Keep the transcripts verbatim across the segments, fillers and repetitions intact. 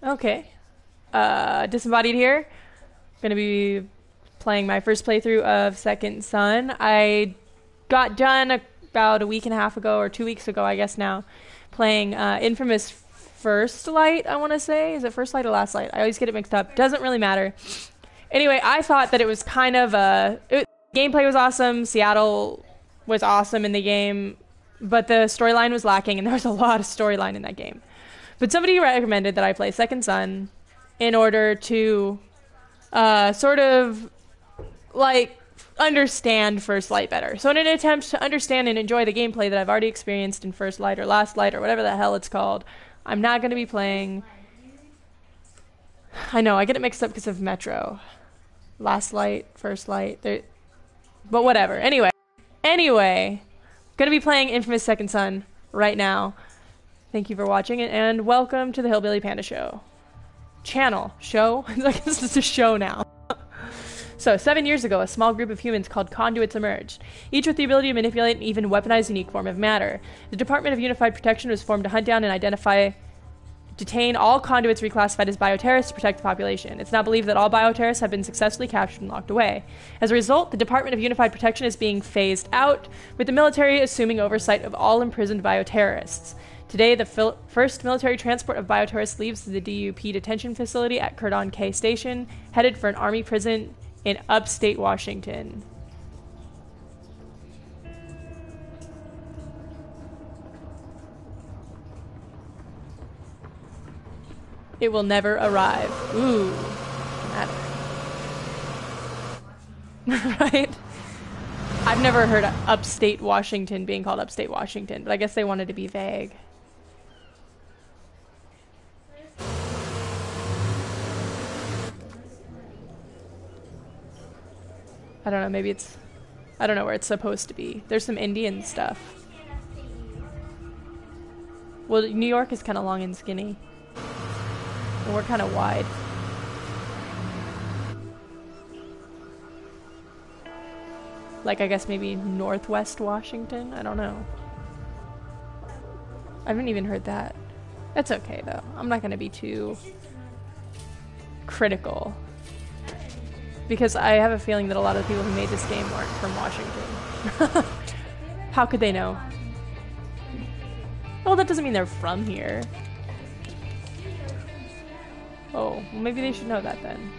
Okay. Uh, Disembodied here. Gonna be playing my first playthrough of Second Son. I got done a, about a week and a half ago, or two weeks ago, I guess now, playing uh, Infamous First Light, I want to say. Is it First Light or Last Light? I always get it mixed up. Doesn't really matter. Anyway, I thought that it was kind of a... It, gameplay was awesome. Seattle was awesome in the game. But the storyline was lacking, and there was a lot of storyline in that game. But somebody recommended that I play Second Son in order to uh, sort of, like, understand First Light better. So in an attempt to understand and enjoy the gameplay that I've already experienced in First Light or Last Light or whatever the hell it's called, I'm not going to be playing... I know, I get it mixed up because of Metro. Last Light, First Light, there... but whatever. Anyway, anyway, going to be playing Infamous Second Son right now. Thank you for watching, and welcome to the Hillbilly Panda Show. Channel. Show? Like, this is a show now. So, seven years ago, a small group of humans called Conduits emerged, each with the ability to manipulate and even weaponize a unique form of matter. The Department of Unified Protection was formed to hunt down and identify, detain all conduits reclassified as bioterrorists to protect the population. It's now believed that all bioterrorists have been successfully captured and locked away. As a result, the Department of Unified Protection is being phased out, with the military assuming oversight of all imprisoned bioterrorists. Today, the fil- first military transport of bioterrorists leaves the D U P detention facility at Curdon K Station, headed for an army prison in upstate Washington. It will never arrive. Ooh. Right? I've never heard of upstate Washington being called upstate Washington, but I guess they wanted to be vague. I don't know, maybe it's... I don't know where it's supposed to be. There's some Indian stuff. Well, New York is kind of long and skinny. And we're kind of wide. Like, I guess maybe Northwest Washington? I don't know. I haven't even heard that. That's okay, though. I'm not going to be too critical. Because I have a feeling that a lot of the people who made this game weren't from Washington. How could they know? Well, that doesn't mean they're from here. Oh, well, maybe they should know that then.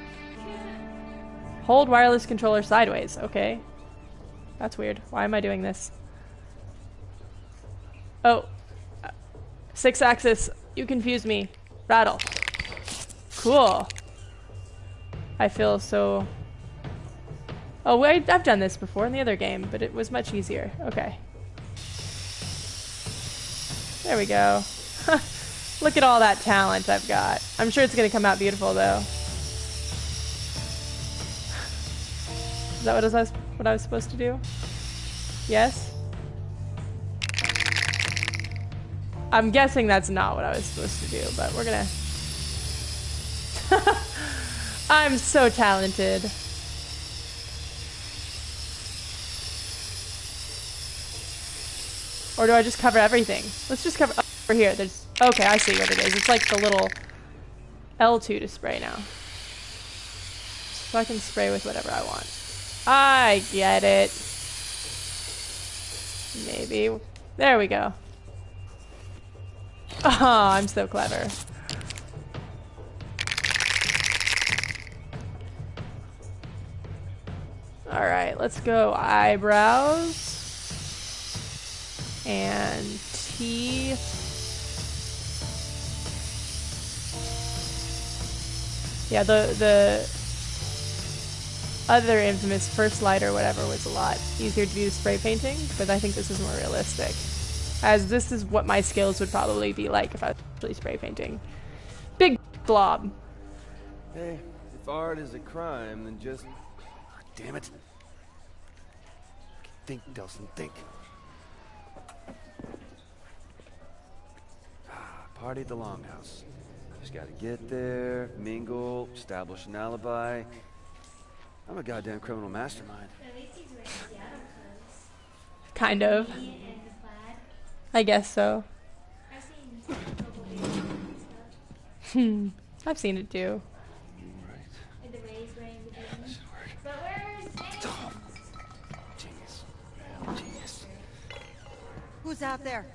Hold wireless controller sideways. Okay. That's weird. Why am I doing this? Oh. Six axis. You confuse me. Rattle. Cool. I feel so... Oh, wait, I've done this before in the other game, but it was much easier. Okay. There we go. Look at all that talent I've got. I'm sure it's going to come out beautiful, though. Is that what I was, what I was supposed to do? Yes? I'm guessing that's not what I was supposed to do, but we're gonna... I'm so talented. Or do I just cover everything? Let's just cover... Over here, there's... Okay, I see what it is. It's like the little L two to spray now. So I can spray with whatever I want. I get it. Maybe. There we go. Oh, I'm so clever. Alright, let's go eyebrows. And teeth. Yeah, the the other Infamous First Light or whatever was a lot easier to do spray painting, but I think this is more realistic. As this is what my skills would probably be like if I was actually spray painting. Big blob. Hey, if art is a crime, then just... Damn it. Think, Delsin, think. Party at the Longhouse. Just gotta get there, mingle, establish an alibi. I'm a goddamn criminal mastermind. Kind of. I guess so. Hmm. I've seen it too. Right. That should work. Oh. Genius. Genius. Who's out there?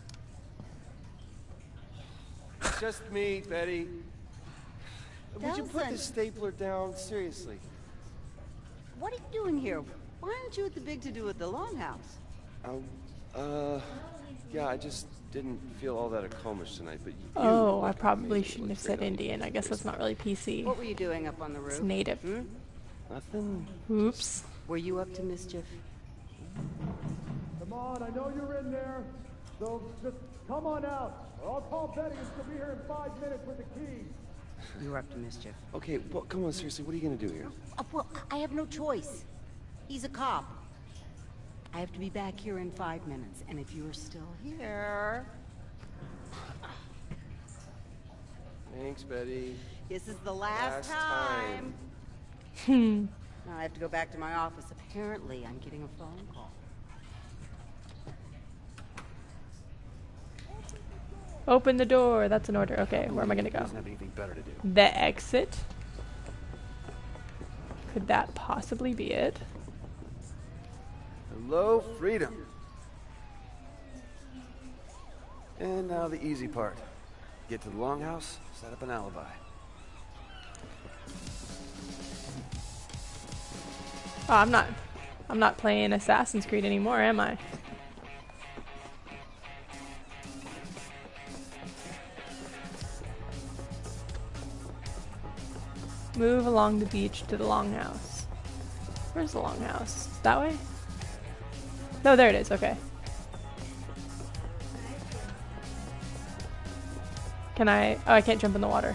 Just me, Betty. Would you put Delson. the stapler down? Seriously. What are you doing here? Why aren't you at the big to-do at the Longhouse? Um, uh, yeah, I just didn't feel all that accomplished tonight, but you Oh, I look probably amazing. shouldn't You have look said great on Indian. I guess that's not really P C. What were you doing up on the roof? It's native. Hmm? Nothing. Oops. Were you up to mischief? Come on, I know you're in there, so just come on out. Or I'll call Betty and she'll be here in five minutes with the key. You were up to mischief. Okay, well, come on, seriously, what are you gonna do here? Uh, well, I have no choice. He's a cop. I have to be back here in five minutes, and if you're still here... Thanks, Betty. This is the last, Last time. time. Hmm. Now I have to go back to my office. Apparently, I'm getting a phone call. Open the door. That's an order. Okay, where am I gonna go? Doesn't have anything better to do. The exit. Could that possibly be it? Hello, freedom. And now the easy part. Get to the Longhouse, set up an alibi. Oh, I'm not. I'm not playing Assassin's Creed anymore, am I? Move along the beach to the Longhouse. Where's the Longhouse? That way? No, there it is. Okay. Can I? Oh, I can't jump in the water.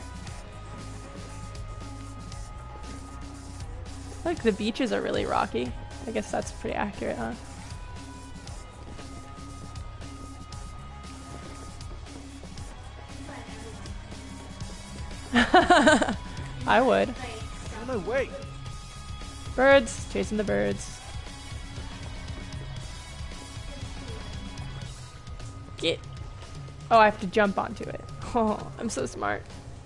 Look, the beaches are really rocky. I guess that's pretty accurate, huh? I would. Get out of my way. Birds, chasing the birds. Get. Oh, I have to jump onto it. Oh, I'm so smart.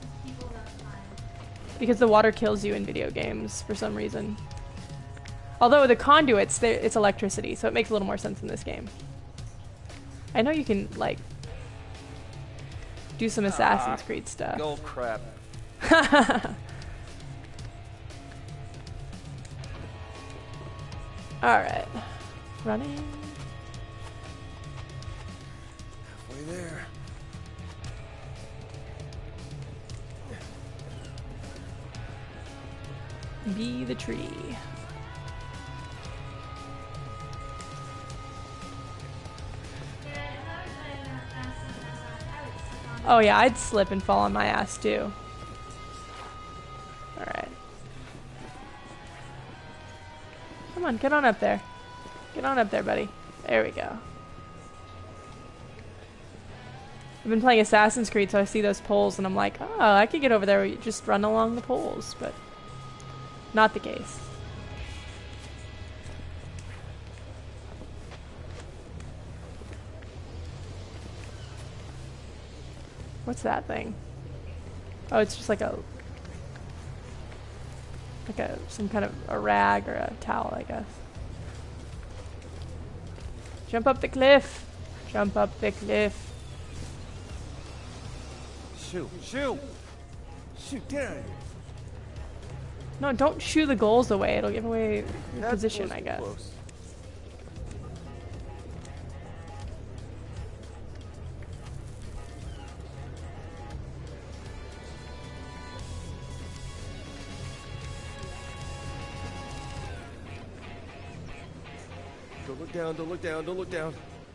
Because the water kills you in video games for some reason. Although the conduits, they- it's electricity, so it makes a little more sense in this game. I know you can, like, do some Assassin's Creed stuff. Oh, crap. Alright. Running. Way there. Be the tree. Oh yeah, I'd slip and fall on my ass too. Alright. Come on, get on up there. Get on up there, buddy. There we go. I've been playing Assassin's Creed, so I see those poles and I'm like, oh, I could get over there, you just run along the poles, but not the case. What's that thing? Oh, it's just like a, like a, some kind of a rag or a towel, I guess. Jump up the cliff. Jump up the cliff. Shoot, shoot! Shoot, get out of here. No, don't shoo the goals away. It'll give away your That position, was I guess. close. Don't look down, don't look down, don't look down.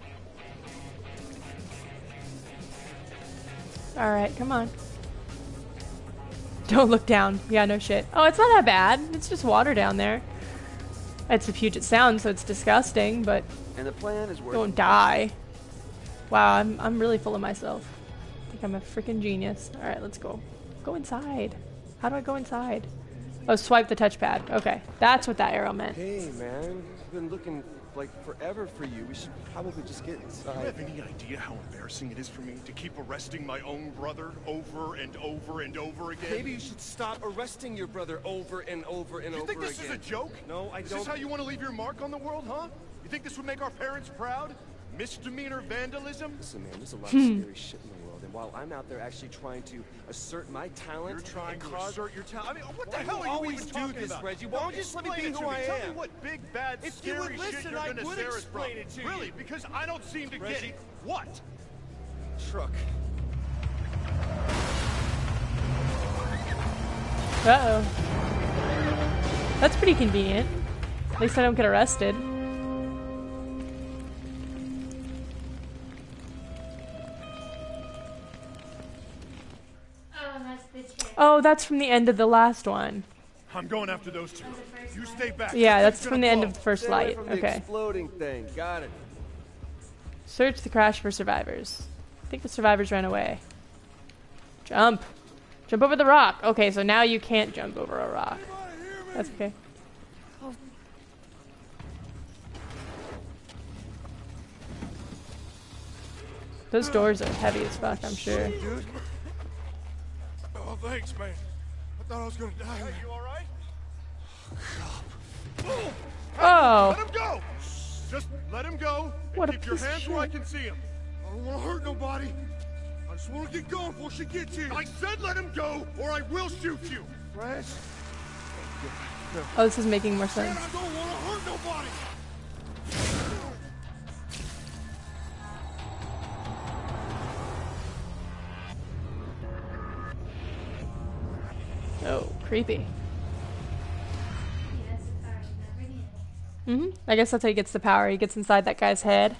Alright, come on. Don't look down. Yeah, no shit. Oh, it's not that bad. It's just water down there. It's a Puget Sound, so it's disgusting, but And the plan is working. don't die. Wow, I'm, I'm really full of myself. I think I'm a freaking genius. Alright, let's go. Go inside. How do I go inside? Oh, swipe the touchpad. Okay, that's what that arrow meant. Hey, man. I've been looking like forever for you. We should probably just get Do you inside. have any idea how embarrassing it is for me to keep arresting my own brother over and over and over again? Maybe you should stop arresting your brother over and over and You over think this again. is a joke? No, I is don't. Is this how you want to leave your mark on the world, huh? You think this would make our parents proud? Misdemeanor vandalism? Listen, man, there's a lot of scary shit in the world, and while I'm out there actually trying to assert my talent, You're trying and to cause... assert your talent. I mean, what the Why hell you are you always even do talking this, about? Reggie? Why don't you just let me Explain be it who to me. I Tell am? me what big, bad, If you scary would shit listen, you're I gonna would scare us explain from. it to you. Really? Because I don't seem to get Reggie. it. What? Truck. Uh-oh. That's pretty convenient. At least I don't get arrested. Oh, that's from the end of the last one. I'm going after those two. You stay back. Yeah, This that's thing's from the gonna end blow. of the first Stay away light. from the Okay. exploding thing. Got it. Search the crash for survivors. I think the survivors ran away. Jump. Jump over the rock. Okay, so now you can't jump over a rock. That's okay. Those doors are heavy as fuck, I'm sure. Dude. Oh, thanks, man. I thought I was gonna die. Hey, you all right? Oh! Let him go! Just let him go. And What a keep your piece of hands where I shit. can see him. I don't want to hurt nobody. I just want to get going before she gets here. I said let him go, or I will shoot you. Reg? Oh, this is making more Man, sense. I don't want to hurt nobody. Oh, creepy. Mm-hmm. I guess that's how he gets the power. He gets inside that guy's head.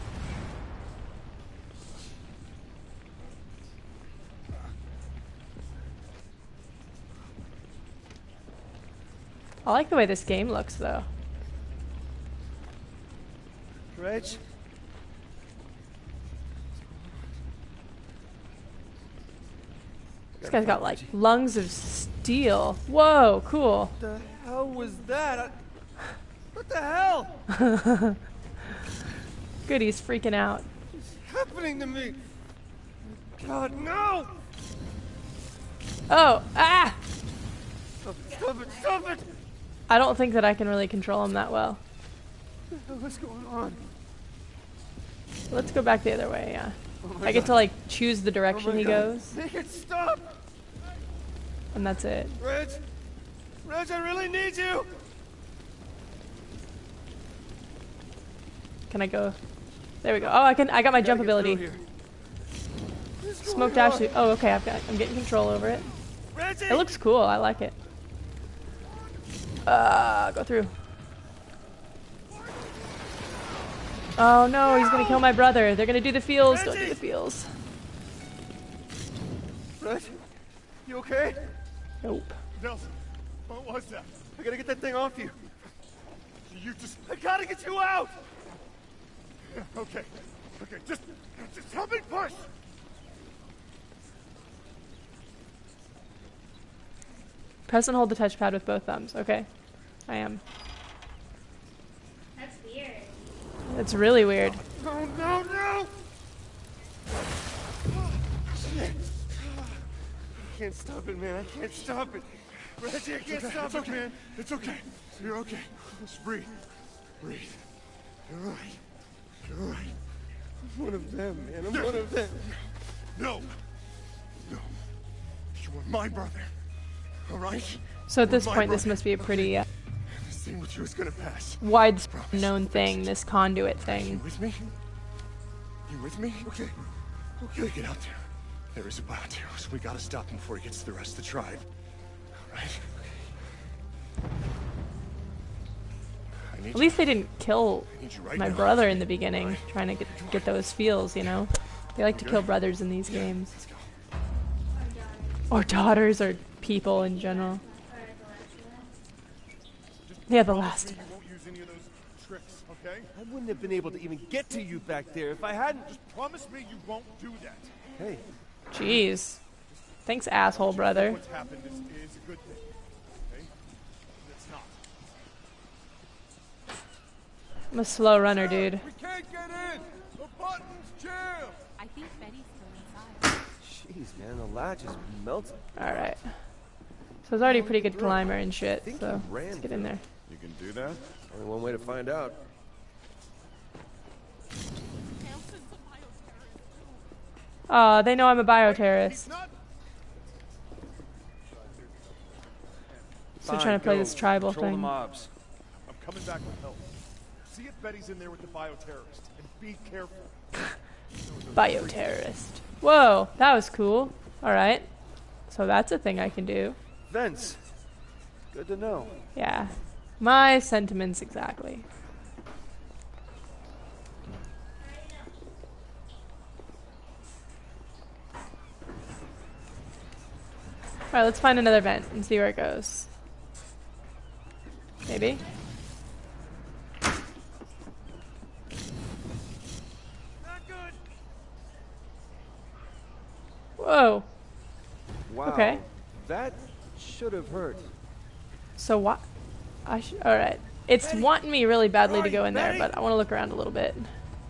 I like the way this game looks, though. Reg? This guy's got, like, lungs of steel. Whoa, cool. What the hell was that? I... What the hell? Good, he's freaking out. What's happening to me? God, no! Oh, ah! Stop it, stop it, stop it! I don't think that I can really control him that well. What's going on? Let's go back the other way, yeah. Oh my I get God. to, like, choose the Oh direction my he God. goes, Make it stop! and that's it. Reg! Reg, I really need you! Can I go? There we go. Oh, I can. I got my Gotta jump get through ability. here. What is Smoke going dash. on? suit. Oh, okay. I've got. I'm getting control over it. Reggie! It looks cool. I like it. Uh, go through. Oh no, he's gonna kill my brother. They're gonna do the feels. Don't do the feels. Reg, you okay? Nope. Nelson, what was that? I gotta get that thing off you. You just... I gotta get you out! Okay. Okay, just... Just help me push! Press and hold the touchpad with both thumbs. Okay. I am. That's weird. It's really weird. No, no, no! Shit. I can't stop it, man. I can't stop it. Reggie, I can't Okay, stop it's it, okay. man. It's okay. You're okay. Just breathe. Breathe. You're right. You're right. I'm one of them, man. I'm one of them. No. No. You are my brother. All right? So at this My point, this brother. must be a pretty uh, This thing with you is gonna pass. wide known thing. This conduit You thing. with me? You with me? Okay. Okay, get out there. There is a bounty, so we gotta stop him before he gets to the rest of the tribe. All right? I need At you. least they didn't kill I need you right my now. brother in the beginning, trying to get get those feels, you know? They like to kill brothers in these games. Let's go. Or daughters, or people in general. Just Yeah, the promise last me of you won't use any of those tricks, okay? I wouldn't have been able to even get to you back there if I hadn't. Just promise me you won't do that. Hey, Jeez. Thanks, asshole brother. What's happened is, is a good thing, okay? It's not. I'm a slow runner, dude. We can't get in. The button's jammed. I think Betty's still inside. Jeez, man, the latch is melting. Alright. So I was already a pretty good climber and shit, think so he ran let's get in there. You can do that? Only one way to find out. Aw, they know I'm a bioterrorist. So Fine, trying to play go. this tribal Control the thing. mobs. I'm coming back with help. See if Betty's in there with the bioterrorist. And be careful. Bioterrorist. Whoa, that was cool. Alright. So that's a thing I can do. Vince, good to know. Yeah. My sentiments exactly. Alright, let's find another vent and see where it goes. Maybe? Whoa. Wow. Okay. That should have hurt. So what? I should. All right. It's wanting me really badly to go in there, but I want to look around a little bit.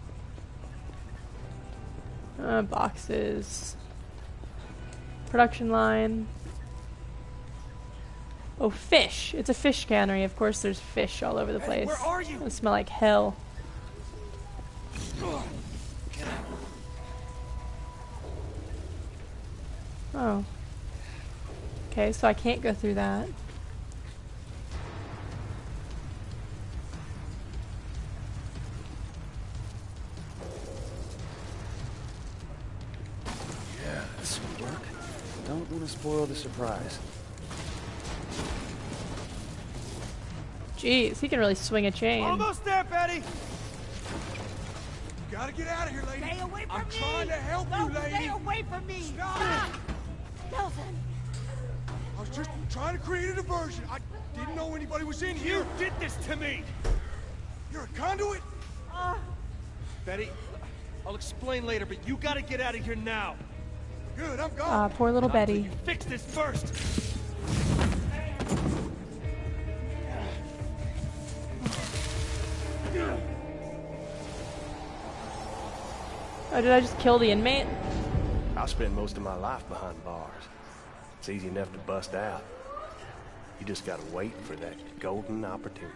Uh, boxes. Production line. Oh, fish. It's a fish cannery. Of course, there's fish all over the place. Where are you? They smell like hell. Oh. Okay, so I can't go through that. Yeah, this will work. Don't want to spoil the surprise. Jeez, he can really swing a chain. Almost there, Betty. You gotta get out of here, lady. Stay away from I'm me! trying to help no, you, lady. Stay away from me! Stop. Stop! Nelson! I was just trying to create a diversion. I didn't know anybody was in here. You did this to me. You're a conduit? Uh, Betty, I'll explain later, but you gotta get out of here now. Good, I'm gone. Ah, poor little Not till Betty. you fix this first. Oh, did I just kill the inmate? I spent most of my life behind bars. It's easy enough to bust out. You just gotta wait for that golden opportunity.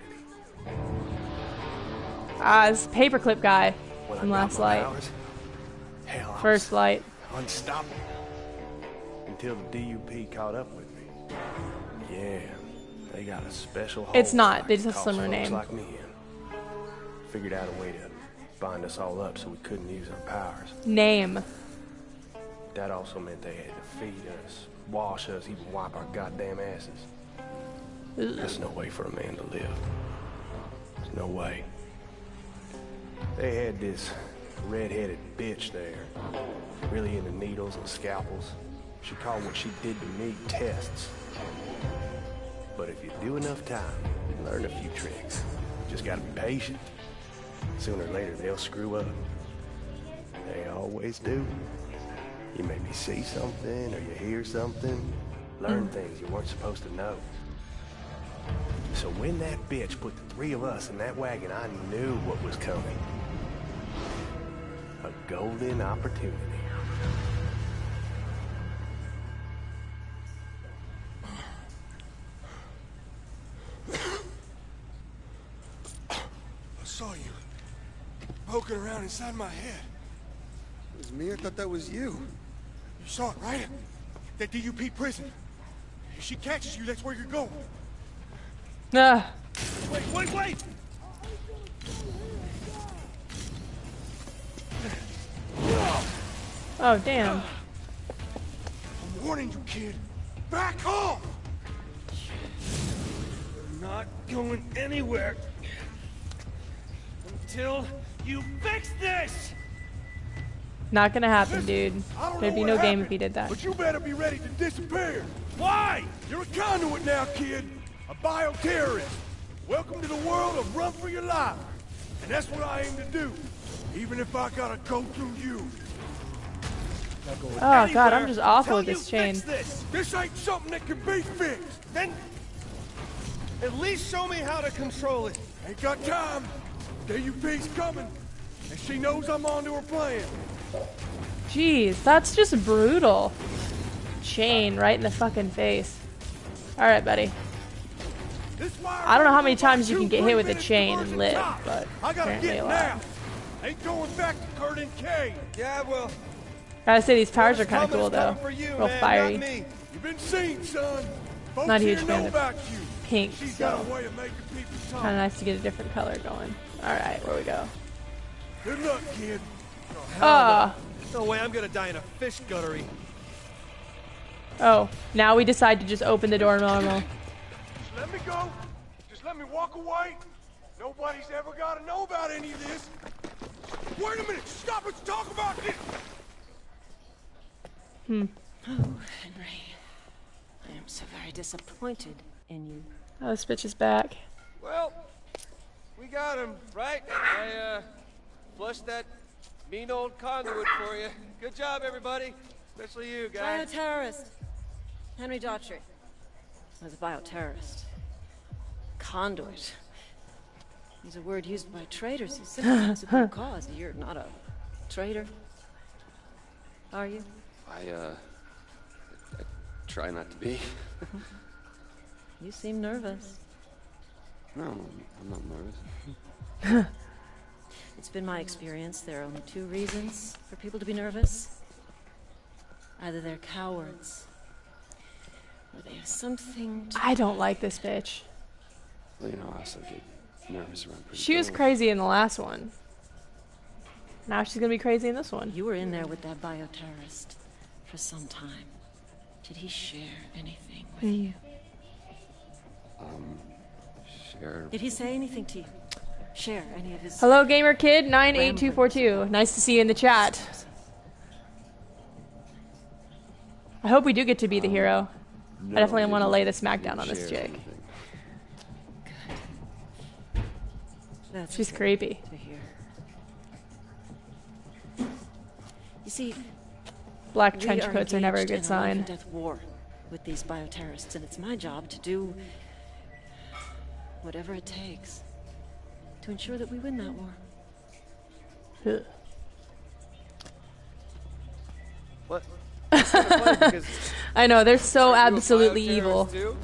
Ah, this paperclip guy When from I got Last my Light. powers, hell, I First was Light. unstoppable. Until the D U P caught up with me. Yeah, they got a special hold It's not, that they just have a calls similar folks name. like me in. Figured out a way to bind us all up so we couldn't use our powers. Name. That also meant they had to feed us, wash us, even wipe our goddamn asses. There's no way for a man to live. There's no way. They had this red-headed bitch there, really into needles and scalpels. She called what she did to me tests. But if you do enough time, you learn a few tricks. Just gotta be patient. Sooner or later, they'll screw up. They always do. You maybe see something or you hear something, learn things you weren't supposed to know. So when that bitch put the three of us in that wagon, I knew what was coming. A golden opportunity. I saw you poking around inside my head. It was me? I thought that was you. You saw it, right? That D U P prison. If she catches you, that's where you're going. Ah. Wait, wait, wait! Oh, damn. I'm warning you, kid. Back off! I'm not going anywhere until you fix this! Not gonna happen, dude. I don't There'd know be what no game happened, if he did that. But you better be ready to disappear. Why? You're a conduit now, kid. A bioterrorist. Welcome to the world of run for your life. And that's what I aim to do. Even if I gotta go through you. Oh god, I'm just awful with this chain. This. this ain't something that can be fixed. Then at least show me how to control it. Ain't got time. D U P's coming, and she knows I'm onto her plan. Jeez, that's just brutal. Chain right in the fucking face. Alright, buddy. I don't know how many times you can get hit with a chain and live, but I gotta apparently get a now. lot. Ain't going back to Kurt and Kay. Yeah, well. Gotta say, these powers are kind of cool, though. You, Real man, fiery. not You've been seen, son. Folks Not a huge here fan know of about you. pink, She's so got a way of making people talk. kind of nice to get a different color going. Alright, where we go? Good luck, kid. Ah. No way I'm gonna die in a fish guttery. Oh, now we decide to just open the door normal. Just let me go. Just let me walk away. Nobody's ever got to know about any of this. Wait a minute. Stop. Let's talk about this. Hmm. Oh, Henry. I am so very disappointed in you. Oh, this bitch is back. Well, we got him, right? I, uh, flushed that mean old conduit for you. Good job, everybody. Especially you, guys. Bioterrorist. Henry Daughtry was a bioterrorist. Conduit. Is a word used by traitors who sympathize with their cause. You're not a traitor, are you? I, uh, I, I try not to be. You seem nervous. No, I'm not nervous. It's been my experience there are only two reasons for people to be nervous. Either they're cowards, or they have something to... I don't like this bitch. Well, you know, I also get nervous around pretty She was girls. crazy in the last one. Now she's gonna be crazy in this one. You were in there with that bioterrorist for some time. Did he share anything with Mm. you? Um, share... Did he say anything to you? Share any of his... Hello, gamer kid nine eight two four two. Nice to see you in the chat. I hope we do get to be the hero. No, I definitely he want to didn't- lay the he smack didn't down on this share chick. anything. That's She's good creepy. to hear. You see, Black we trench are coats are never a engaged good in sign. life and death war with these bioterrorists, and it's my job to do whatever it takes to ensure that we win that war. Ugh. What? It's kind of funny because I know, they're so aren't you a absolutely bioterrorist evil. too?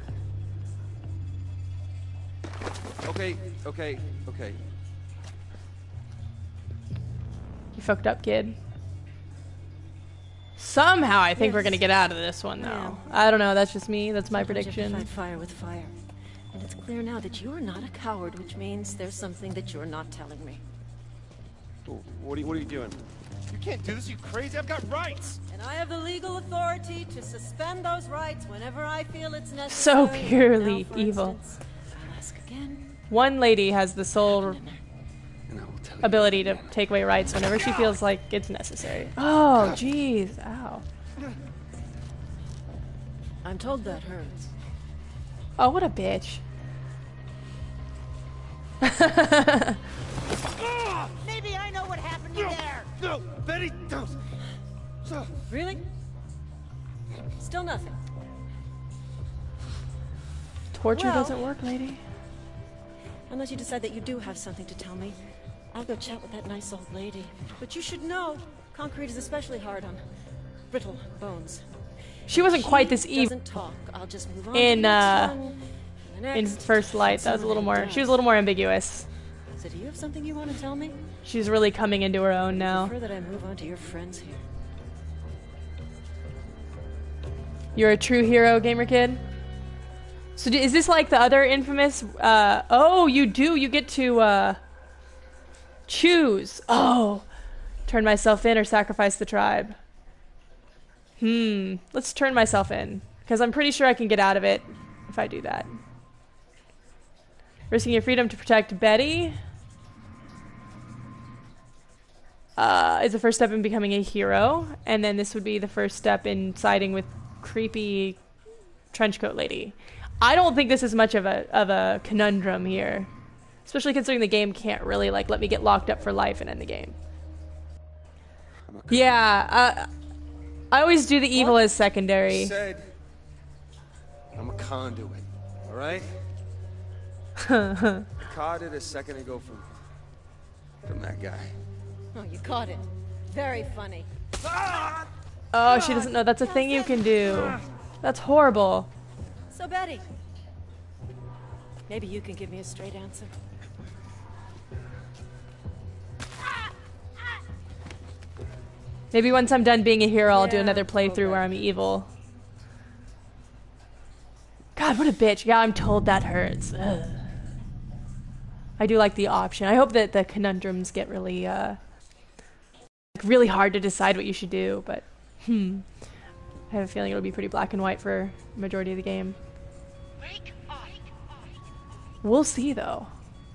Okay, okay, okay. You fucked up, kid. Somehow I think we're Yes. gonna get out of this one, though. Yeah. I don't know, that's just me. That's my Sometimes you have to prediction. fight fire with fire. And it's clear now that you are not a coward, which means there's something that you're not telling me. What are you, what are you doing? You can't do this, you crazy. I've got rights. And I have the legal authority to suspend those rights whenever I feel it's necessary. So purely Now, for evil. instance, I'll ask again. One lady has the sole In there. And I will tell you ability to again. take away rights whenever she feels like it's necessary. Oh, jeez. Ow. I'm told that hurts. Oh, what a bitch. Maybe I know what happened to you there. No, Betty, don't. So, Really? Still nothing. Torture Well- doesn't work, lady. Unless you decide that you do have something to tell me. I'll go chat with that nice old lady. But you should know, concrete is especially hard on brittle bones. She wasn't She quite this evil doesn't talk. I'll just move on in, to the next uh, one, and the in next. First Light. That was a little more. She was a little more ambiguous. So do you have something you want to tell me? She's really coming into her own I now. prefer that I move on to your friends here. You're a true hero, gamer kid. So d- is this like the other infamous? Uh, oh, you do. You get to uh, choose. Oh, turn myself in or sacrifice the tribe. Hmm. Let's turn myself in because I'm pretty sure I can get out of it if I do that. Risking your freedom to protect Betty uh, is the first step in becoming a hero, and then this would be the first step in siding with creepy trenchcoat lady. I don't think this is much of a of a conundrum here, especially considering the game can't really like let me get locked up for life and end the game. Yeah, uh, I always do the evil as secondary. Said, I'm a conduit, all right? Caught it a second ago from from that guy. Oh, you caught it. Very funny. Oh, she doesn't know that's a thing you can do. That's horrible. So, Betty, maybe you can give me a straight answer. Maybe once I'm done being a hero, I'll do Yeah, another playthrough okay. where I'm evil. God, what a bitch. Yeah, I'm told that hurts. Ugh. I do like the option. I hope that the conundrums get really, uh, really hard to decide what you should do, but, hmm. I have a feeling it'll be pretty black and white for the majority of the game. We'll see, though.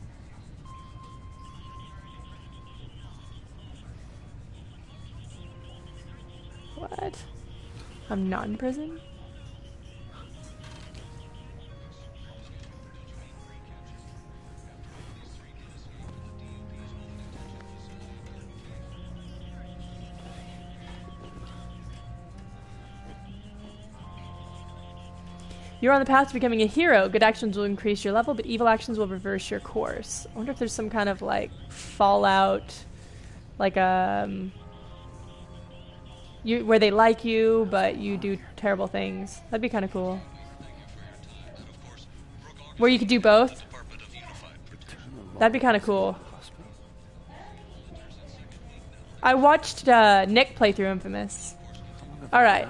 What? I'm not in prison? You're on the path to becoming a hero. Good actions will increase your level, but evil actions will reverse your course. I wonder if there's some kind of, like, fallout, like, um... You, where they like you, but you do terrible things. That'd be kind of cool. Where you could do both. That'd be kind of cool. I watched uh, Nick play through Infamous. Alright.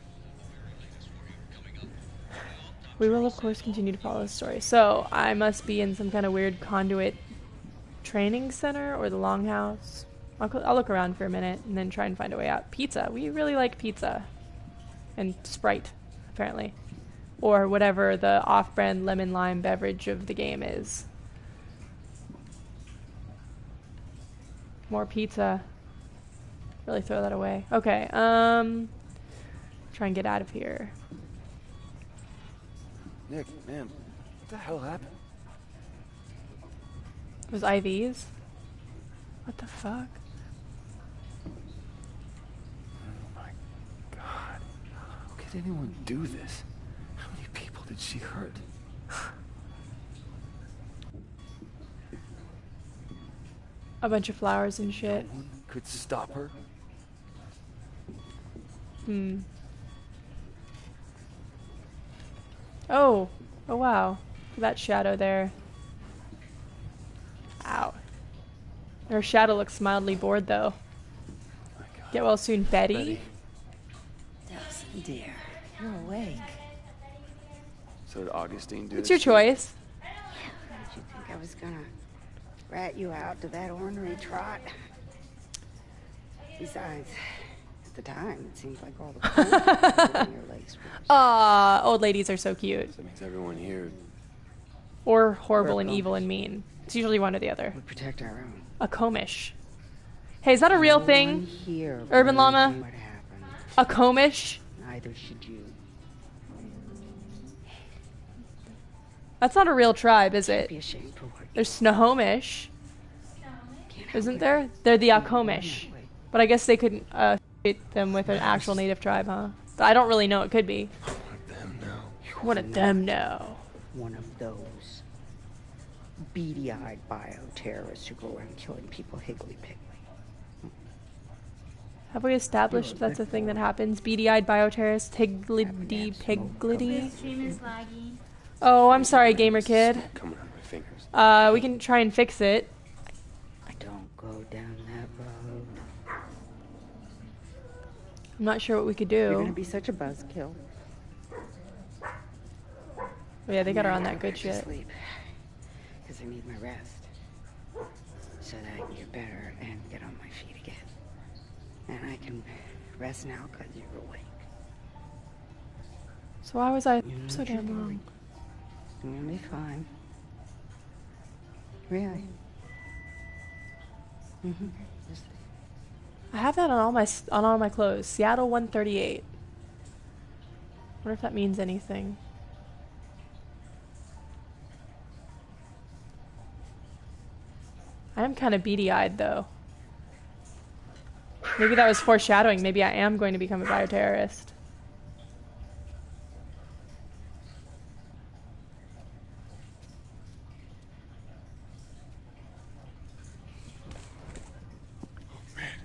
We will, of course, continue to follow the story. So, I must be in some kind of weird conduit training center or the Longhouse. I'll, I'll look around for a minute and then try and find a way out. Pizza. We really like pizza. And Sprite, apparently. Or whatever the off-brand lemon lime beverage of the game is. More pizza. Really throw that away. Okay, um... try and get out of here. Nick, man, what the hell happened? Those I Vs? What the fuck? How could anyone do this? How many people did she hurt? A bunch of flowers and No shit. one could stop her? Hmm. Oh. Oh wow. That shadow there. Ow. Her shadow looks mildly bored though. Oh my God. Get well soon, Betty. Betty. Dawson, dear, you're awake. So did Augustine do It's this? your choice. Did you think I was gonna rat you out to that ornery trot? Besides, at the time, it seems like all the clothes were in your legs were Aw, old ladies are so cute. So that means everyone here. Or horrible and Purple. evil and mean. It's usually one or the other. We protect our own. A Komish. Hey, is that a real No thing? one here Urban warned Llama? you what happened. A Komish? Neither should you. That's not a real tribe, is Don't it? be ashamed for what you There's Snohomish, can't help isn't it. there? They're the You're born Akomish. that way. But I guess they couldn't uh, fit them with an actual native tribe, huh? But I don't really know. It could be. Let them know. What did them know? One of those beady-eyed bioterrorists who go around killing people higgly-piggly. Have we established that's a thing that happens? Beady-eyed bioterrorist, higgledy piggledy. Stream is laggy. Oh, I'm sorry, gamer kid. Coming out of my fingers. Uh, we can try and fix it. Don't go down that road. I'm not sure what we could You're gonna do. be such a buzzkill. Oh, yeah, they got her on that good shit. Sleep, because I need my rest, so that you're better and get on my feet again. And I can rest now because you're awake. So why was I You know so what you're damn wrong? doing. You're gonna be fine. Really. Mm-hmm. Just I have that on all my s- on all my clothes. Seattle one thirty-eight. Wonder if that means anything. I am kind of beady-eyed though. Maybe that was foreshadowing. Maybe I am going to become a bioterrorist.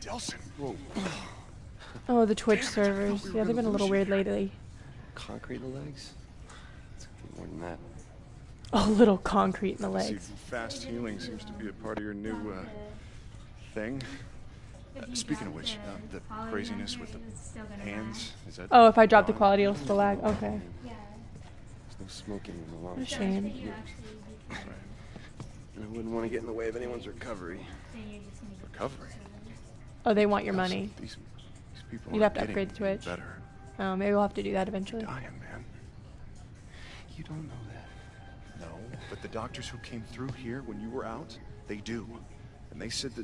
Delsin. Whoa. Oh, the Twitch Damn it, I servers. thought we were Yeah, they've gonna been a little lose you weird here. lately. Concrete in the legs? It's gonna be more than that. A little concrete in the See, legs. fast healing seems to be a part of your new uh, thing. Uh, speaking of which, uh, the craziness with the hands, is that... Oh, if I drop the gone? quality, it'll still lag. Okay. There's no smoking in the What a lungs. shame. And I wouldn't want to get in the way of anyone's recovery. Recovery? Oh, they want your Listen, money. These, these people You'd are have to getting upgrade the Twitch. better. Oh, maybe we'll have to do that eventually. Dying, man. You don't know that. No, but the doctors who came through here when you were out, they do. And they said that...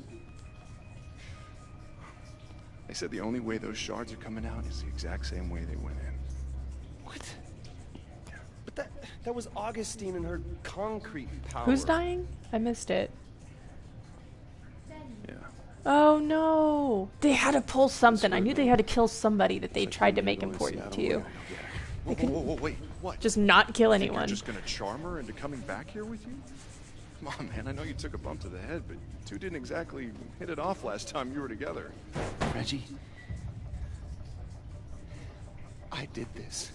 They said the only way those shards are coming out is the exact same way they went in. What? But that that was Augustine and her concrete power. Who's dying? I missed it. Yeah. Oh no! They had to pull something. I knew they had to kill somebody that they tried to make important to you. Whoa, whoa, whoa, whoa, wait, what? Just not kill You think anyone. You're just gonna charm her into coming back here with you? Come on, man, I know you took a bump to the head, but you two didn't exactly hit it off last time you were together. Reggie, I did this.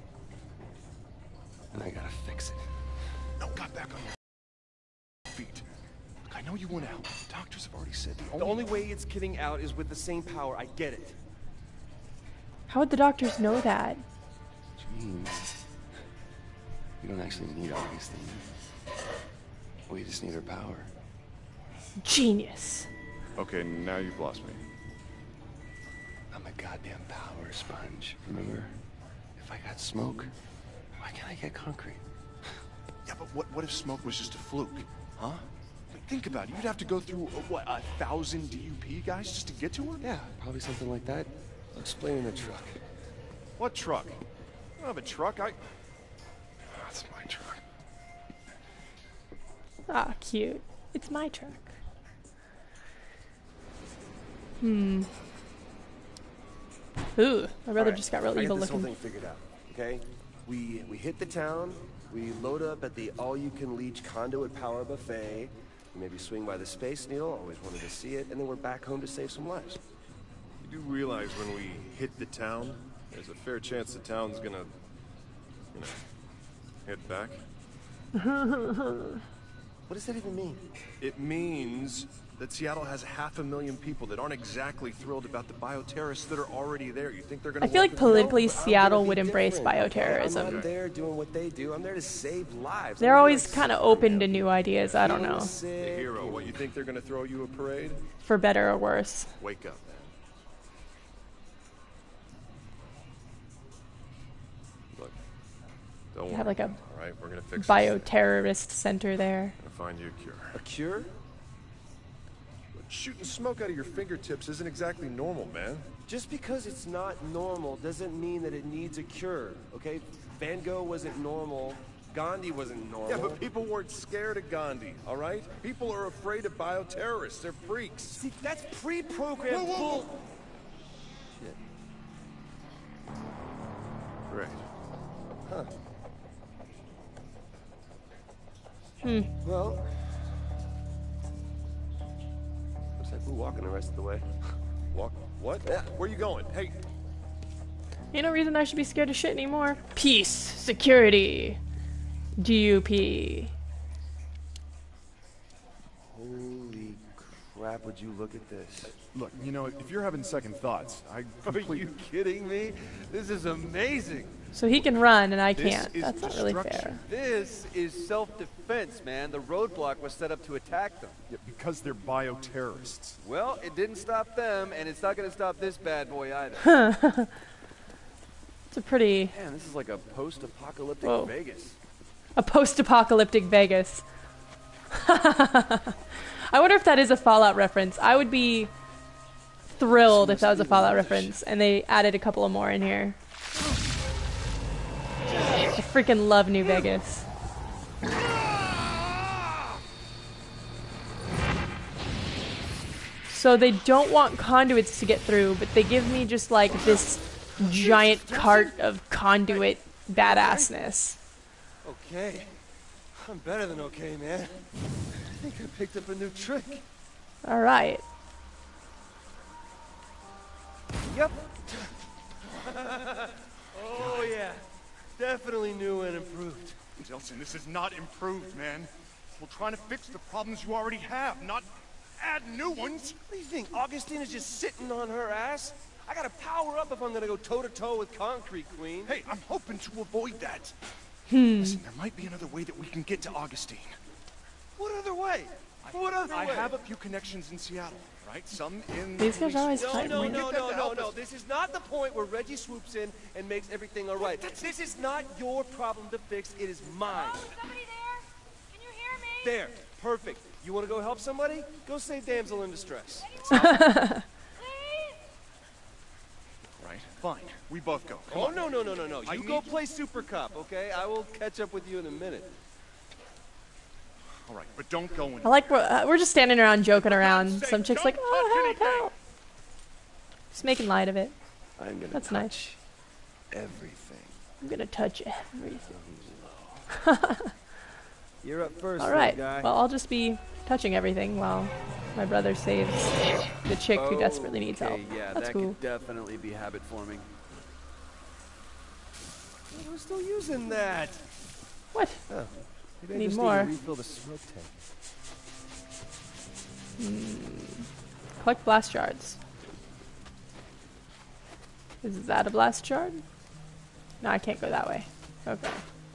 And I gotta fix it. No, got back on your feet. Look, I know you want out. The doctors have already said the only... The only way it's getting out is with the same power. I get it. How would the doctors know that? Which means we don't actually need Augustine. We just need her power. Genius. Okay, now you've lost me. I'm a goddamn power sponge, remember? If I got smoke, why can't I get concrete? Yeah, but what, what if smoke was just a fluke? Huh? Like, think about it. You'd have to go through, uh, what, a thousand D U P guys just to get to her? Yeah, probably something like that. I'll explain in the truck. What truck? I don't have a truck. I... That's my truck. Ah, cute. It's my truck. Hmm. Ooh, my brother All right, just got real I evil got this looking. whole thing figured out. Okay, we we hit the town. We load up at the all-you-can-leech conduit power buffet. We maybe swing by the Space Needle. Always wanted to see it, and then we're back home to save some lives. You do realize when we hit the town, there's a fair chance the town's gonna, you know, head back. What does that even mean? It means that Seattle has half a million people that aren't exactly thrilled about the bioterrorists that are already there. You think they're gonna? I feel like welcome- politically No, but I'm Seattle gonna would be embrace different. I'm bioterrorism. not there doing what they do. I'm there to save lives. They're I'm always like kind of Superman. open to new ideas. I don't Healing know. the The sick, hero. you What, you think they're gonna throw you a parade? For better or worse. Wake up, man. Look, don't They worry. have like a All right, we're gonna fix this. bioterrorist center there. Gonna find you a cure. A cure? But shooting smoke out of your fingertips isn't exactly normal, man. Just because it's not normal doesn't mean that it needs a cure, okay? Van Gogh wasn't normal. Gandhi wasn't normal. Yeah, but people weren't scared of Gandhi, all right? People are afraid of bioterrorists. They're freaks. See, that's pre-programmed Whoa, whoa, whoa. bull. Shit. Great. Huh. Hmm. Well, looks like we're walking the rest of the way. Walk. What? Yeah. Where you going? Hey, Ain't no reason I should be scared of shit anymore. Peace, security, G U P. Holy crap, would you look at this? Look, you know, if you're having second thoughts, I Are completely... you kidding me? This is amazing. So he can run and I This can't. is That's not really destruction. fair. This is self-defense, man. The roadblock was set up to attack them. Yeah, because they're bioterrorists. Well, it didn't stop them, and it's not going to stop this bad boy either. It's a pretty Man, this is like a post-apocalyptic Whoa. Vegas. a post-apocalyptic Vegas. I wonder if that is a Fallout reference. I would be thrilled if that was a Fallout reference and they added a couple of more in here. I freaking love New Vegas. So they don't want conduits to get through, but they give me just like this giant cart of conduit badassness. Okay. I'm better than okay, man. I think I picked up a new trick. All right. Yep. Oh, yeah. Definitely new and improved. Delsin, this is not improved, man. We're trying to fix the problems you already have, not add new ones. What do you think? Augustine is just sitting on her ass? I gotta power up if I'm gonna go toe-to-toe with Concrete Queen. Hey, I'm hoping to avoid that. Hmm. Listen, there might be another way that we can get to Augustine. What other way? What other I way? have a few connections in Seattle, right? Some in... These guys always No, fight no, me. no, no, no, no. This is not the point where Reggie swoops in and makes everything all right. This is not your problem to fix. It is mine. Oh, somebody there? Can you hear me? There. Perfect. You want to go help somebody? Go save damsel in distress. Please? Right, fine. We both go. Come Oh, on. no, no, no, no, no. I You go need- play Super Cup, okay? I will catch up with you in a minute. All right, but don't go in. I like we're, uh, we're just standing around joking around. Some chick's like, oh, help, help. Just making light of it. I'm gonna That's nice. Everything. I'm gonna touch everything. You're up first, All little right. guy. Well, I'll just be touching everything while my brother saves the chick who desperately needs help. Okay, yeah, That's that cool. could definitely be habit forming. We're still using that. What? Oh. Maybe I Need just more. Need to refill the smoke tank. Hmm. Collect blast shards. Is that a blast shard? No, I can't go that way. Okay.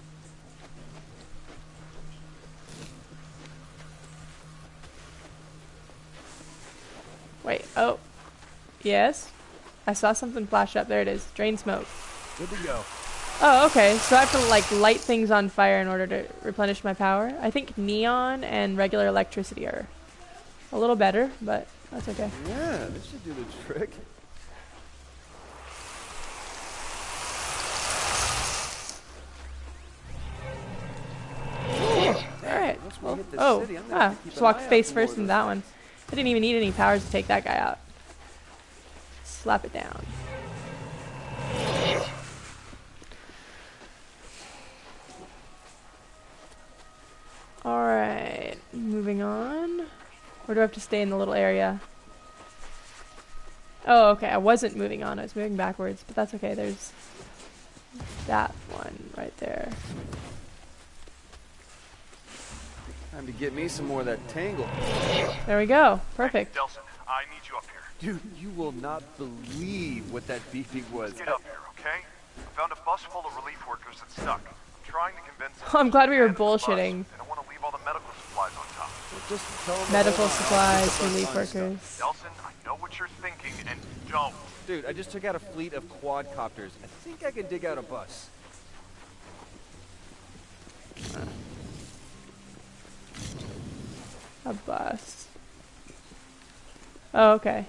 Wait, oh. Yes? I saw something flash up. There it is. Drain smoke. Good to go. Oh, okay. So I have to, like, light things on fire in order to replenish my power. I think neon and regular electricity are a little better, but that's okay. Yeah, this should do the trick. Alright. Once we Well, hit this oh, city, I'm gonna ah, have to keep just an walk eye out face for more first of into those that one. I didn't even need any powers to take that guy out. Slap it down. Alright, moving on. Or do I have to stay in the little area? Oh, okay, I wasn't moving on, I was moving backwards, but that's okay, there's that one right there. Time to get me some more of that tangle. There we go, perfect. Delsin, I need you up here. Dude, you will not believe what that beeping was. Get up here, okay? I found a bus full of relief workers that's stuck. I'm trying to convince them. I'm glad we were to abandon the bus. bullshitting. They don't want to leave all the medical supplies on top. Well, just tell them to Medical hold on. I'll supplies, get the bus relief unstuck. workers. Delsin, I know what you're thinking, and don't. Dude, I just took out a fleet of quadcopters. I think I can dig out a bus. A bus. Oh, okay.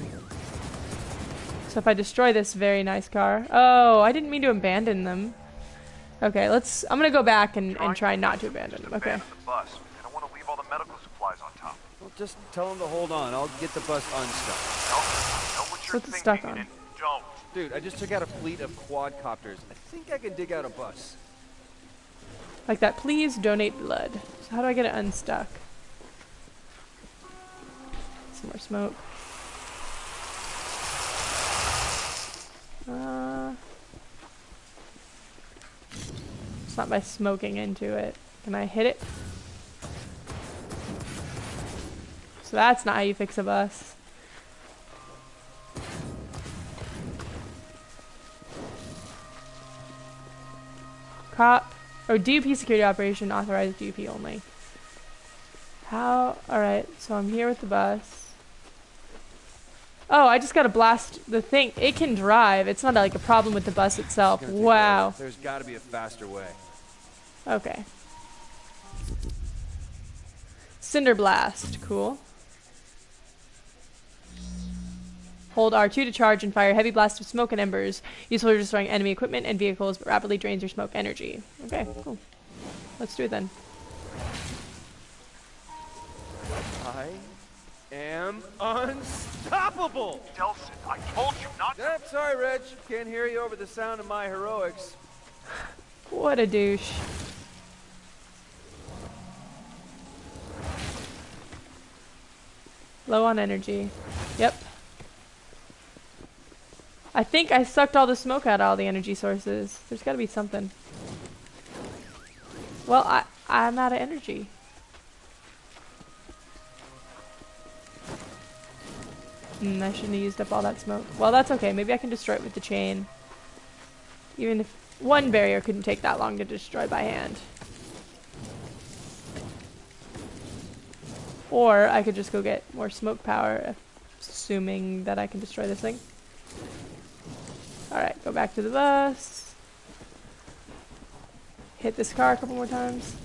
So if I destroy this very nice car... Oh, I didn't mean to abandon them. Okay, let's... I'm gonna go back and, and try not to abandon them. Okay. Abandon the bus. They don't want to leave all the medical supplies on top. Well, just tell them to hold on. I'll get the bus unstuck. Delsin, I know what you're What's it thinking, stuck on? and don't. Dude, I just took out a fleet of quadcopters. I think I can dig out a bus. Like that. Please donate blood. So how do I get it unstuck? Some more smoke. Uh, it's not by smoking into it. Can I hit it? So that's not how you fix a bus. Cop or D U P security operation authorized D U P only. How? Alright, so I'm here with the bus. Oh, I just gotta blast the thing. It can drive. It's not like a problem with the bus itself. It's gonna take Wow. forever. There's got to be a faster way. Okay. Cinder Blast. Cool. Hold R two to charge and fire heavy blast of smoke and embers. Useful for destroying enemy equipment and vehicles, but rapidly drains your smoke energy. Okay, cool. Let's do it then. I am unstoppable! Delsin, I told you not to. Yep, sorry, Reg. Can't hear you over the sound of my heroics. What a douche. Low on energy. Yep. I think I sucked all the smoke out of all the energy sources. There's gotta be something. Well, I, I'm out of energy. Mm, I shouldn't have used up all that smoke. Well, that's okay. Maybe I can destroy it with the chain. Even if one barrier couldn't take that long to destroy by hand. Or I could just go get more smoke power, assuming that I can destroy this thing. Alright, go back to the bus. Hit this car a couple more times.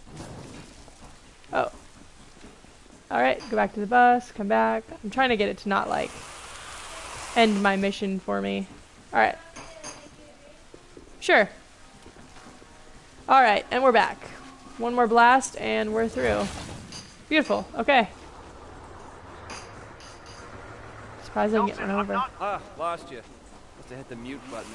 Oh. Alright, go back to the bus, come back. I'm trying to get it to not, like, end my mission for me. Alright. Sure. Alright, and we're back. One more blast, and we're through. Beautiful, okay. Surprised I can get one over. Ah, lost you. Must have hit the mute button.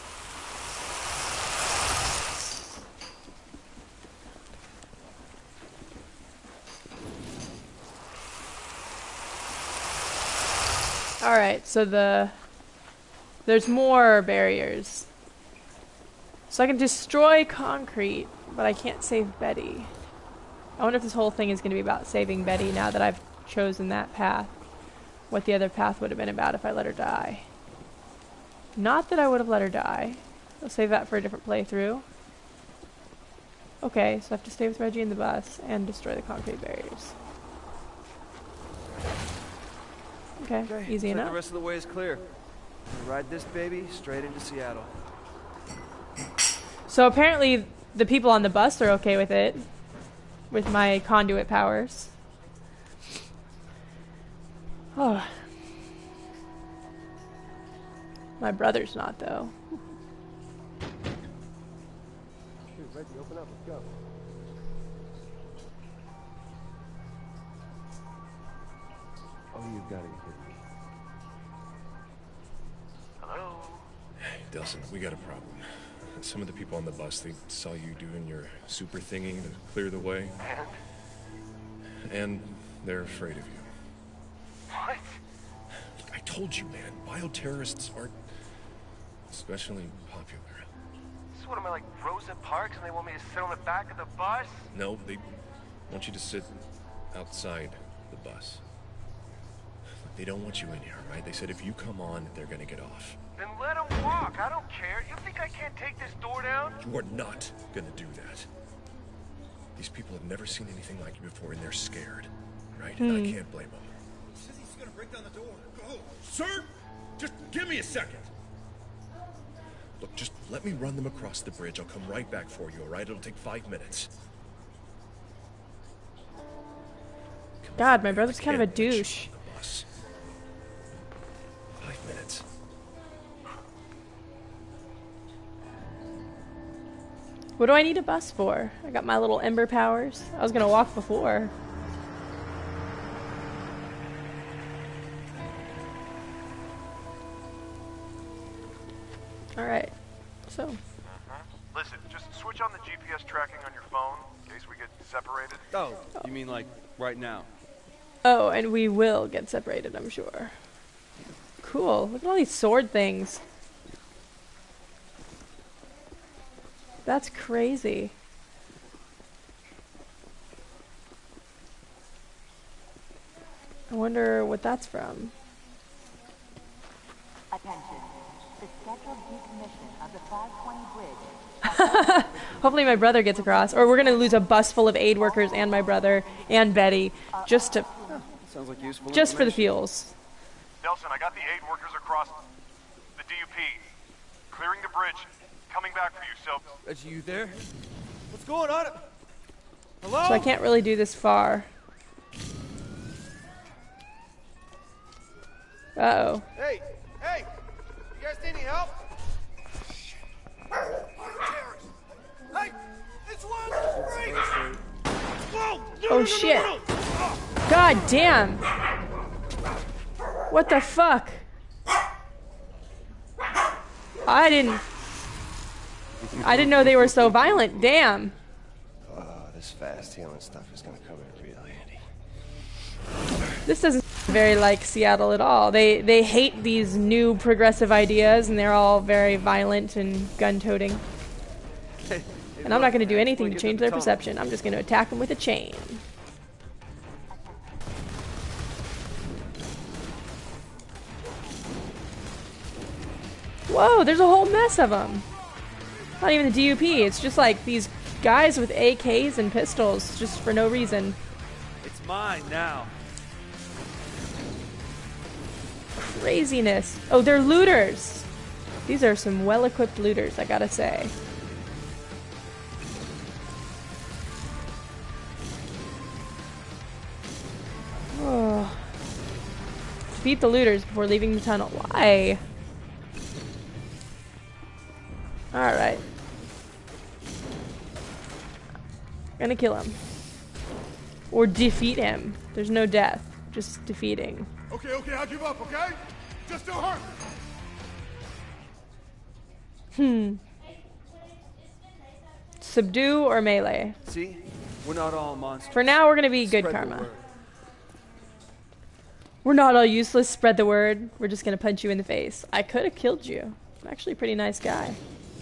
Alright, so the... There's more barriers. So I can destroy concrete, but I can't save Betty. I wonder if this whole thing is going to be about saving Betty now that I've chosen that path. What the other path would have been about if I let her die. Not that I would have let her die. I'll save that for a different playthrough. Okay, so I have to stay with Reggie in the bus and destroy the concrete barriers. Okay, Okay, easy looks like enough. the rest of the way is clear. We'll ride this baby straight into Seattle. So apparently the people on the bus are okay with it. With my conduit powers. Oh. My brother's not, though. Dude, Reggie, open up. Let's go. Oh, you've got to be kidding me. Hello? Hey, Delson, we got a problem. Some of the people on the bus, they saw you doing your super thingy to clear the way. And? And they're afraid of you. What? I told you, man, bioterrorists aren't especially popular. This is what am I, like Rosa Parks, and they want me to sit on the back of the bus? No, they want you to sit outside the bus. They don't want you in here, right? They said if you come on, they're gonna get off. Then let them walk. I don't care. You think I can't take this door down? You are not gonna do that. These people have never seen anything like you before, and they're scared, right? Hmm. And I can't blame them. He says he's gonna break down the door. Go. Sir, just give me a second. Look, just let me run them across the bridge. I'll come right back for you, all right? It'll take five minutes. God, my brother's kind of a douche. Five minutes. What do I need a bus for? I got my little ember powers. I was gonna walk before. Alright, so. Uh-huh. Listen, just switch on the G P S tracking on your phone in case we get separated. Oh, you mean like right now? Oh, and we will get separated, I'm sure. Cool. Look at all these sword things. That's crazy. I wonder what that's from. Attention. The scheduled decommission of the five twenty bridge. Hopefully my brother gets across. Or we're going to lose a bus full of aid workers and my brother and Betty just to... Sounds like useful Just for the information. feels. Delson, I got the aid workers across the D U P. Clearing the bridge. Coming back for you, so... Reggie, you there? What's going on? Hello? So I can't really do this far. Uh-oh. Hey! Hey! You guys need any help? Hey! This one's free! Whoa! Oh shit. God damn. What the fuck? I didn't... I didn't know they were so violent. Damn. Oh, this fast healing stuff is gonna come in real handy. This doesn't... very like Seattle at all. They they hate these new progressive ideas, and they're all very violent and gun-toting. And I'm not going to do anything to change their perception. I'm just going to attack them with a chain. Whoa, there's a whole mess of them. Not even the D U P. It's just like these guys with A Ks and pistols just for no reason. It's mine now. Craziness. Oh, they're looters. These are some well-equipped looters, I gotta say. Oh. Defeat the looters before leaving the tunnel. Why? Alright. Gonna kill him. Or defeat him. There's no death. Just defeating. Okay, okay, I'll give up, okay? Just don't hurt Hmm. me. Subdue or melee? See? We're not all monsters. For now, we're gonna be good Spread the karma. word. We're not all useless. Spread the word. We're just gonna punch you in the face. I could have killed you. I'm actually a pretty nice guy.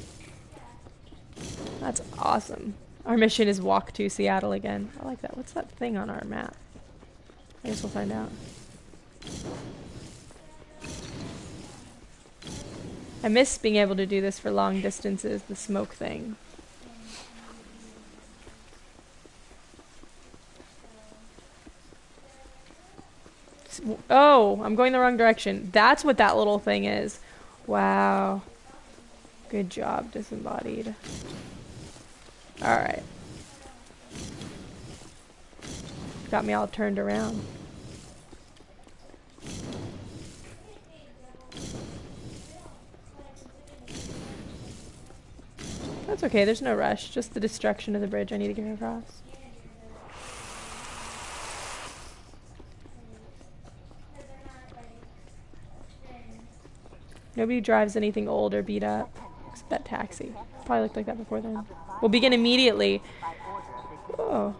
That's awesome. Our mission is walk to Seattle again. I like that. What's that thing on our map? I guess we'll find out. I miss being able to do this for long distances, the smoke thing. S- Oh, I'm going the wrong direction. That's what that little thing is. Wow. Good job, disembodied. Alright. Got me all turned around. That's okay, there's no rush. Just the destruction of the bridge I need to get across. Nobody drives anything old or beat up. Except that taxi. Probably looked like that before then. We'll begin immediately. Oh.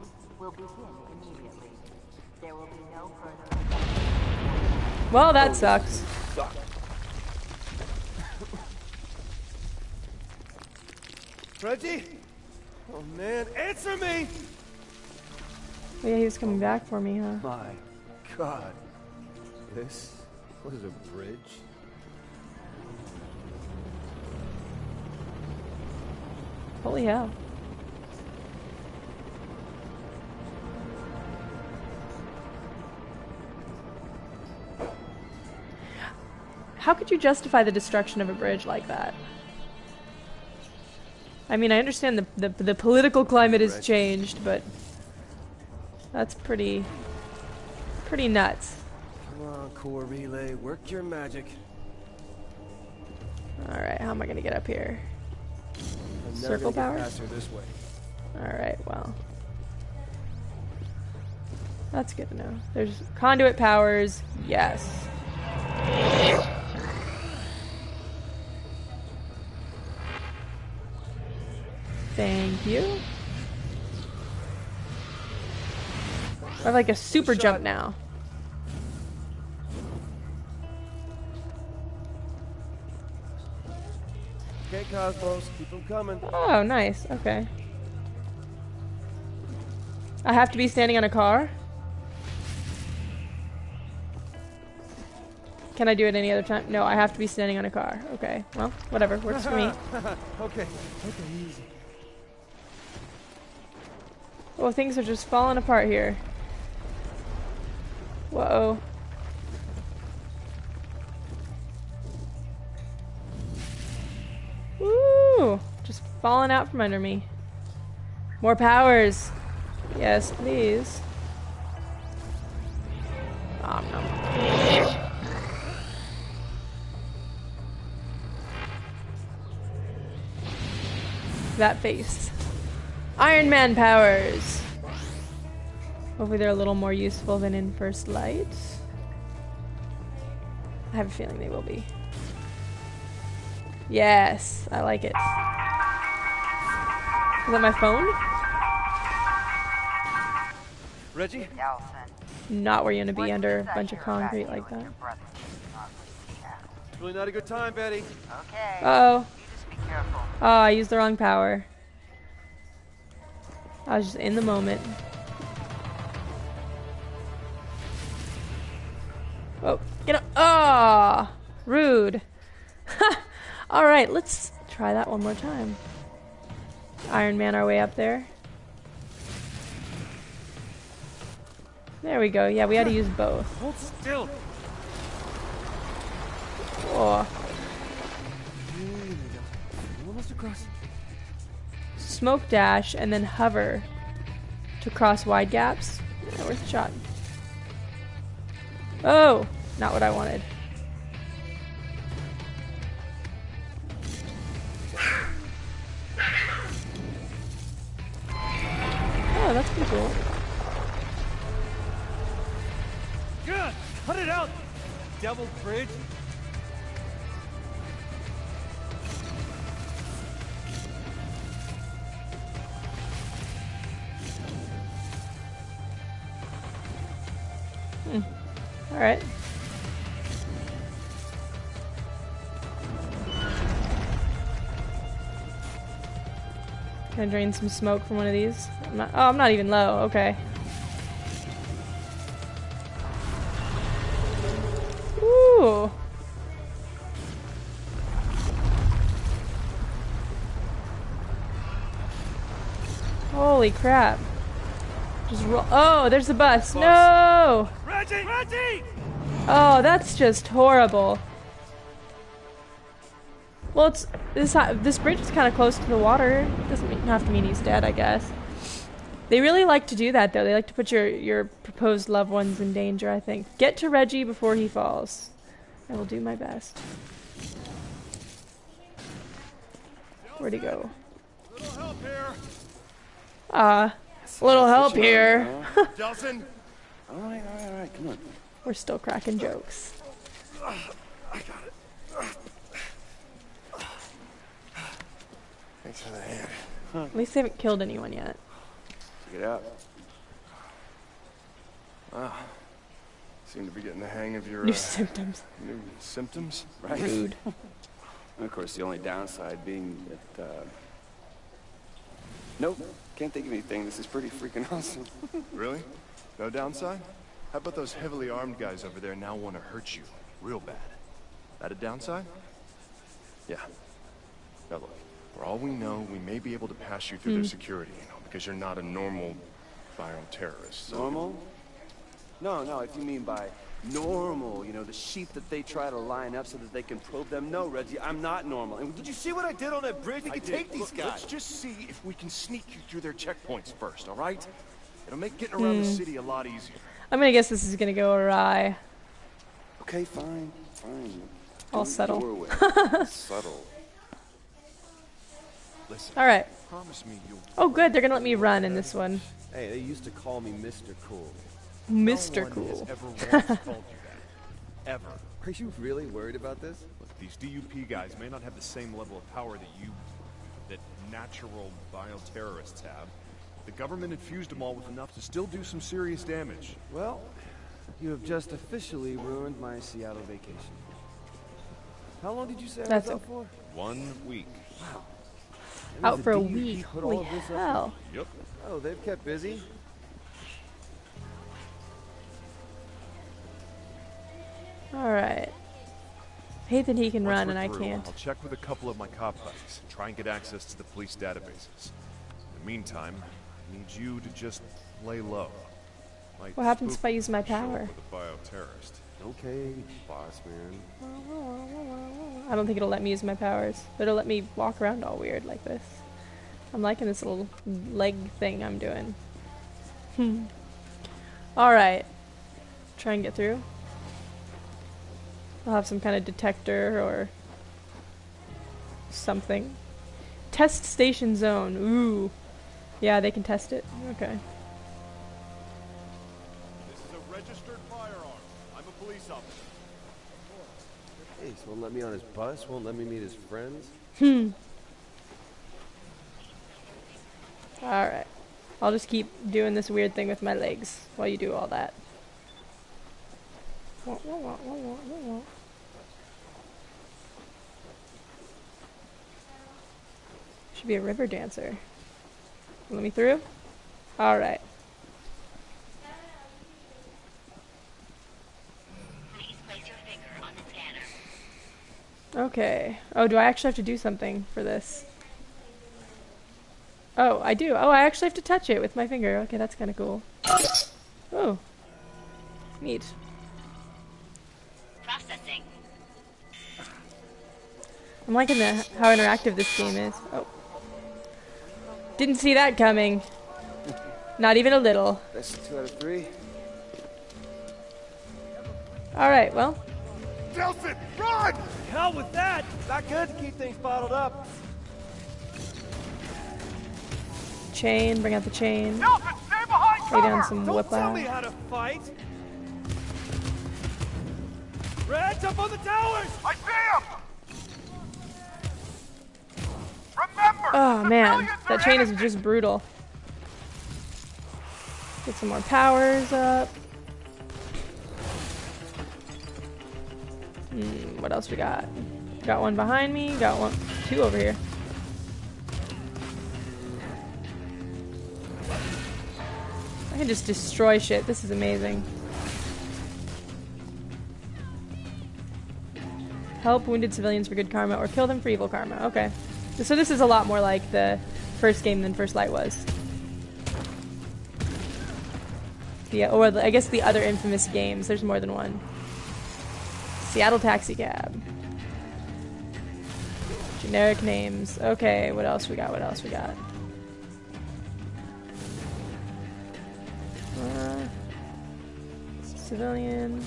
Well, that sucks. Reggie? Oh man, answer me! Oh, yeah, he was coming back for me, huh? My God. This was a bridge? Holy hell. How could you justify the destruction of a bridge like that? I mean, I understand the the, the political climate has changed, but that's pretty pretty nuts. Come on, core relay, work your magic. Alright, how am I gonna get up here? I'm never Circle gonna power? get past her this way. Alright, well. That's good to know. There's conduit powers, yes. Thank you. I have like a super jump now. Okay, Cosmos, keep them coming. Oh, nice. Okay. I have to be standing on a car? Can I do it any other time? No, I have to be standing on a car. Okay. Well, whatever. Works for me. Okay, okay, easy. Well, things are just falling apart here. Whoa. Woo! Just falling out from under me. More powers. Yes, please. Om nom. That face. Iron Man powers. Hopefully they're a little more useful than in First Light. I have a feeling they will be. Yes, I like it. Is that my phone? Reggie? not where you want to be under a bunch of concrete like that. It's really not a good time, Betty. Okay. Uh-oh. You just be careful. Oh, I used the wrong power. I was just in the moment. Oh, get up. Ah, rude. Alright, let's try that one more time. Iron Man our way up there. There we go. Yeah, we had to use both. Hold still. Oh. Almost across. Smoke dash and then hover to cross wide gaps. Yeah, where's the shot? Oh, not what I wanted. Oh, that's pretty cool. Good. Cut it out. Devil bridge. Hmm. All right. Can I drain some smoke from one of these? I'm not, oh, I'm not even low. Okay. Ooh. Holy crap. Just roll. Oh, there's the bus. No! Reggie! Reggie! Oh, that's just horrible. Well, it's this this bridge is kind of close to the water. Doesn't mean, have to mean he's dead, I guess. They really like to do that, though. They like to put your your proposed loved ones in danger, I think. Get to Reggie before he falls. I will do my best. Where'd he go? Little help here. Ah, uh, little help here. Delsin. All right, all right, all right. Come on. We're still cracking jokes. I got it. Thanks for the hand. Huh. At least they haven't killed anyone yet. Check it out. Wow. Seem to be getting the hang of your New uh, symptoms. New symptoms, Right. Food. And of course, the only downside being that, uh... Nope. Can't think of anything. This is pretty freaking awesome. Really? No downside? How about those heavily armed guys over there now want to hurt you real bad? That a downside? Yeah. Now look, for all we know, we may be able to pass you through Hmm. their security, you know, because you're not a normal bioterrorist. So Normal? No, no, if you mean by normal, you know, the sheep that they try to line up so that they can probe them. No, Reggie, I'm not normal. And did you see what I did on that bridge? We I can did. take these Look, guys. let's just see if we can sneak you through their checkpoints first, all right? It'll make getting around the Hmm. city a lot easier. I'm gonna guess this is gonna go awry. Okay, fine, fine. I'll Do it settle. your way. Subtle. Listen. All right. Promise me you'll. Oh, good. They're gonna let me run in this one. Hey, they used to call me Mister Cool. Mister No one Cool. has ever once called you that. Ever. Are you really worried about this? Look, these D U P guys may not have the same level of power that you, that natural bioterrorists have. The government infused them all with enough to still do some serious damage. Well, you have just officially ruined my Seattle vacation. How long did you say I That's was out okay. for? One week. Wow. Out the for a D U P week. put all Holy of this up? hell. Yep. Oh, they've kept busy. All right. Hate that he can Once run we're and I through, can't. I'll check with a couple of my cop buddies and try and get access to the police databases. In the meantime, I need you to just lay low. Might What happens spook if I use my show up power? with a bioterrorist. Okay, boss man. I don't think it'll let me use my powers. But it'll let me walk around all weird like this. I'm liking this little leg thing I'm doing. Hmm. Alright. Try and get through. I'll have some kind of detector or something. Test station zone. Ooh. Yeah, they can test it. Okay. This is a registered firearm. I'm a police officer. Hey, so won't let me on his bus, won't let me meet his friends. Hmm. Alright. I'll just keep doing this weird thing with my legs while you do all that. Wah, wah, wah, wah, wah, wah, wah. Should be a river dancer. Let me through? Alright. Please place your finger on the scanner. Okay. Oh, do I actually have to do something for this? Oh, I do. Oh, I actually have to touch it with my finger. Okay, that's kind of cool. Oh. Neat. Processing. I'm liking the, how interactive this game is. Oh. Didn't see that coming. Not even a little. That's two out of three. Alright, well. Delsin, run! Hell with that! Not good to keep things bottled up. Chain, bring out the chain. Delsin, stay behind Lay cover! down some Don't tell me whiplash. how to fight! Reds up on the towers! I see him! Remember! Oh man, civilians that are chain is innocent. just brutal. Get some more powers up. Hmm, what else we got? Got one behind me, got one, two over here. I can just destroy shit. This is amazing. Help wounded civilians for good karma or kill them for evil karma. Okay. So this is a lot more like the first game than First Light was. Yeah, or the, I guess the other Infamous games. There's more than one. Seattle Taxi Cab. Generic names. Okay, what else we got? What else we got? Uh, civilian.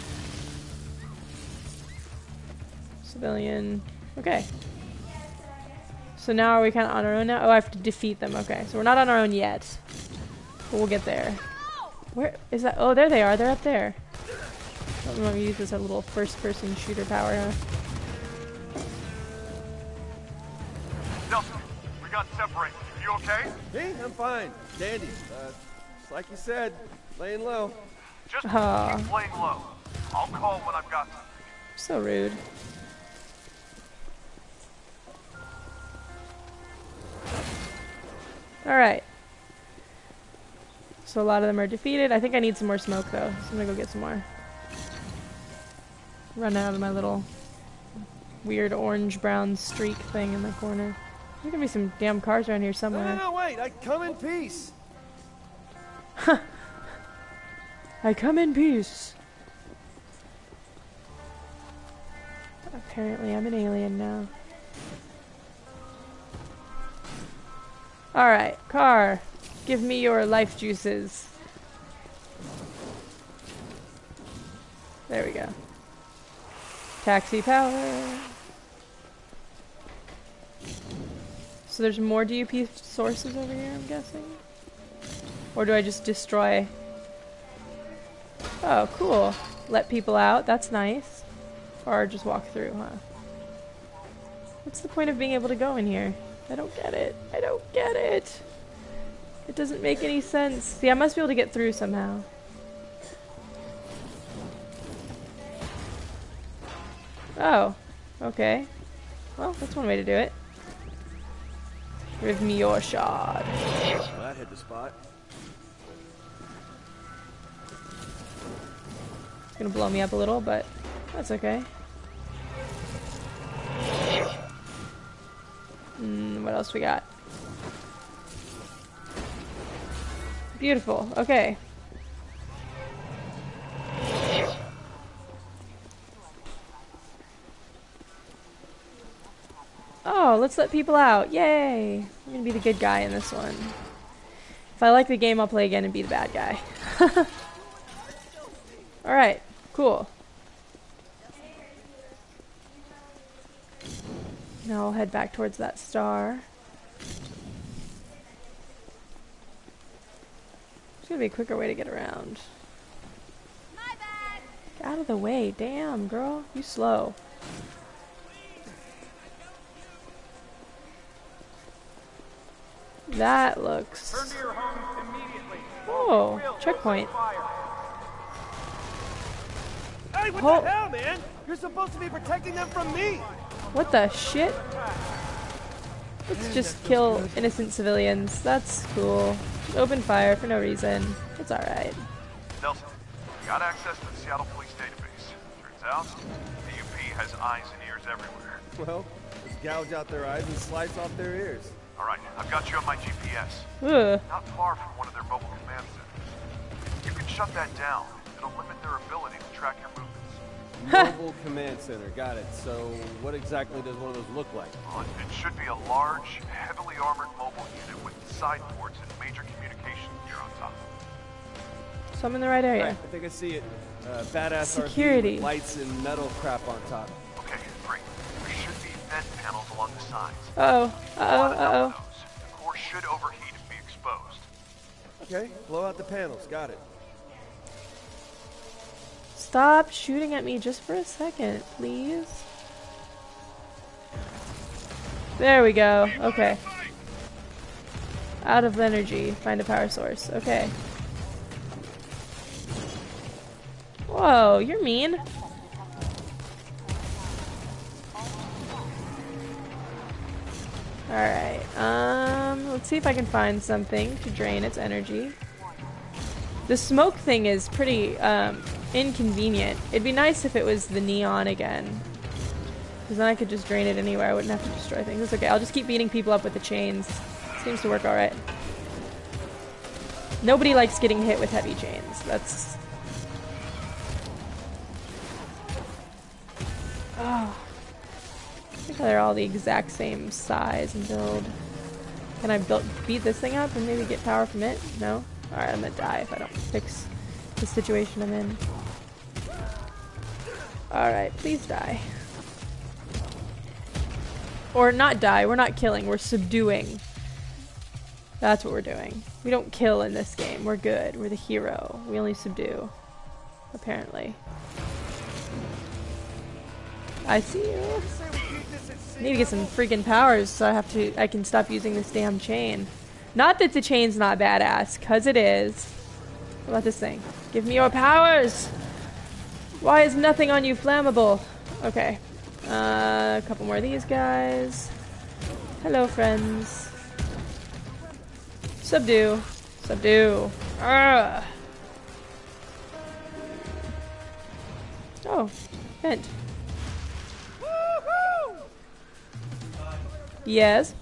Civilian. Okay. So now are we kind of on our own now? Oh, I have to defeat them. Okay, so we're not on our own yet. But we'll get there. Where is that? Oh, there they are. They're up there. I'm going to use this as a little first-person shooter power, huh? Delsin, we got separated. You okay? Me? I'm fine. Dandy. Uh, just like you said, laying low. Just Aw. keep laying low. I'll call when I've got something. So rude. Alright. So a lot of them are defeated. I think I need some more smoke though, so I'm gonna go get some more. Run out of my little weird orange-brown streak thing in the corner. There's gonna be some damn cars around here No, somewhere. no, no, wait. I come in peace. I come in peace. Apparently I'm an alien now. Alright, car. Give me your life juices. There we go. Taxi power. So there's more D U P sources over here, I'm guessing? Or do I just destroy? Oh, cool. Let people out. That's nice. Or just walk through, huh? What's the point of being able to go in here? I don't get it. I don't get it. It doesn't make any sense. See, I must be able to get through somehow. Oh. Okay. Well, that's one way to do it. Give me your shot. Well, that hit the spot. It's gonna blow me up a little, but that's okay. Mm, what else we got? Beautiful. Okay. Oh, let's let people out. Yay! I'm gonna be the good guy in this one. If I like the game, I'll play again and be the bad guy. Alright, cool. Now I'll head back towards that star. There's gonna be a quicker way to get around. Get out of the way. Damn, girl. You slow. That looks... Turn to your homes immediately. Oh, checkpoint. Hey, Hey, what Hol- the hell, man? You're supposed to be protecting them from me. What the shit? Let's just kill innocent civilians. That's cool. Just open fire for no reason. It's alright. Nelson, we got access to the Seattle Police database. Turns out, the U P has eyes and ears everywhere. Well, let's gouge out their eyes and slice off their ears. All right, I've got you on my G P S. Ugh. Not far from one of their mobile command centers. You can shut that down. It'll limit their ability to track your movements. Mobile command center, got it. So what exactly does one of those look like? Well, it should be a large, heavily armored mobile unit with side ports and major communications gear on top. So I'm in the right area. Right, I think I see it. Uh, badass Security. R V with lights and metal crap on top. Okay, great. There should be vent panels along the sides. Uh-oh. Uh-oh. Uh-oh. The core should overheat and be exposed. Okay, blow out the panels, got it. Stop shooting at me just for a second, please. There we go. Okay. Out of energy. Find a power source. Okay. Whoa, you're mean. Alright, um, let's see if I can find something to drain its energy. The smoke thing is pretty, um, inconvenient. It'd be nice if it was the neon again. Because then I could just drain it anywhere. I wouldn't have to destroy things. It's okay, I'll just keep beating people up with the chains. Seems to work alright. Nobody likes getting hit with heavy chains. That's... Oh. I think they're all the exact same size and build. Can I build, beat this thing up and maybe get power from it? No? Alright, I'm gonna die if I don't fix the situation I'm in. Alright, please die. Or not die, we're not killing, we're subduing. That's what we're doing. We don't kill in this game, we're good, we're the hero. We only subdue. Apparently. I see you. I need to get some freaking powers so I have to, I can stop using this damn chain. Not that the chain's not badass, cause it is. What about this thing? Give me your powers! Why is nothing on you flammable? Okay. Uh, a couple more of these guys. Hello, friends. Subdue. Subdue. Urgh. Oh, vent. Yes.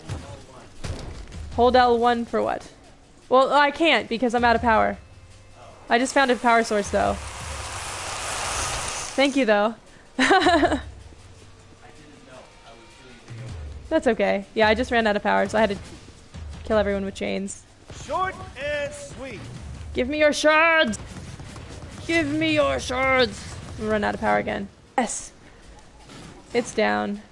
Hold L one for what? Well, I can't because I'm out of power. I just found a power source though. Thank you though. That's okay. Yeah, I just ran out of power, so I had to kill everyone with chains. Short and sweet. Give me your shards! Give me your shards! I'm gonna run out of power again. Yes! It's down.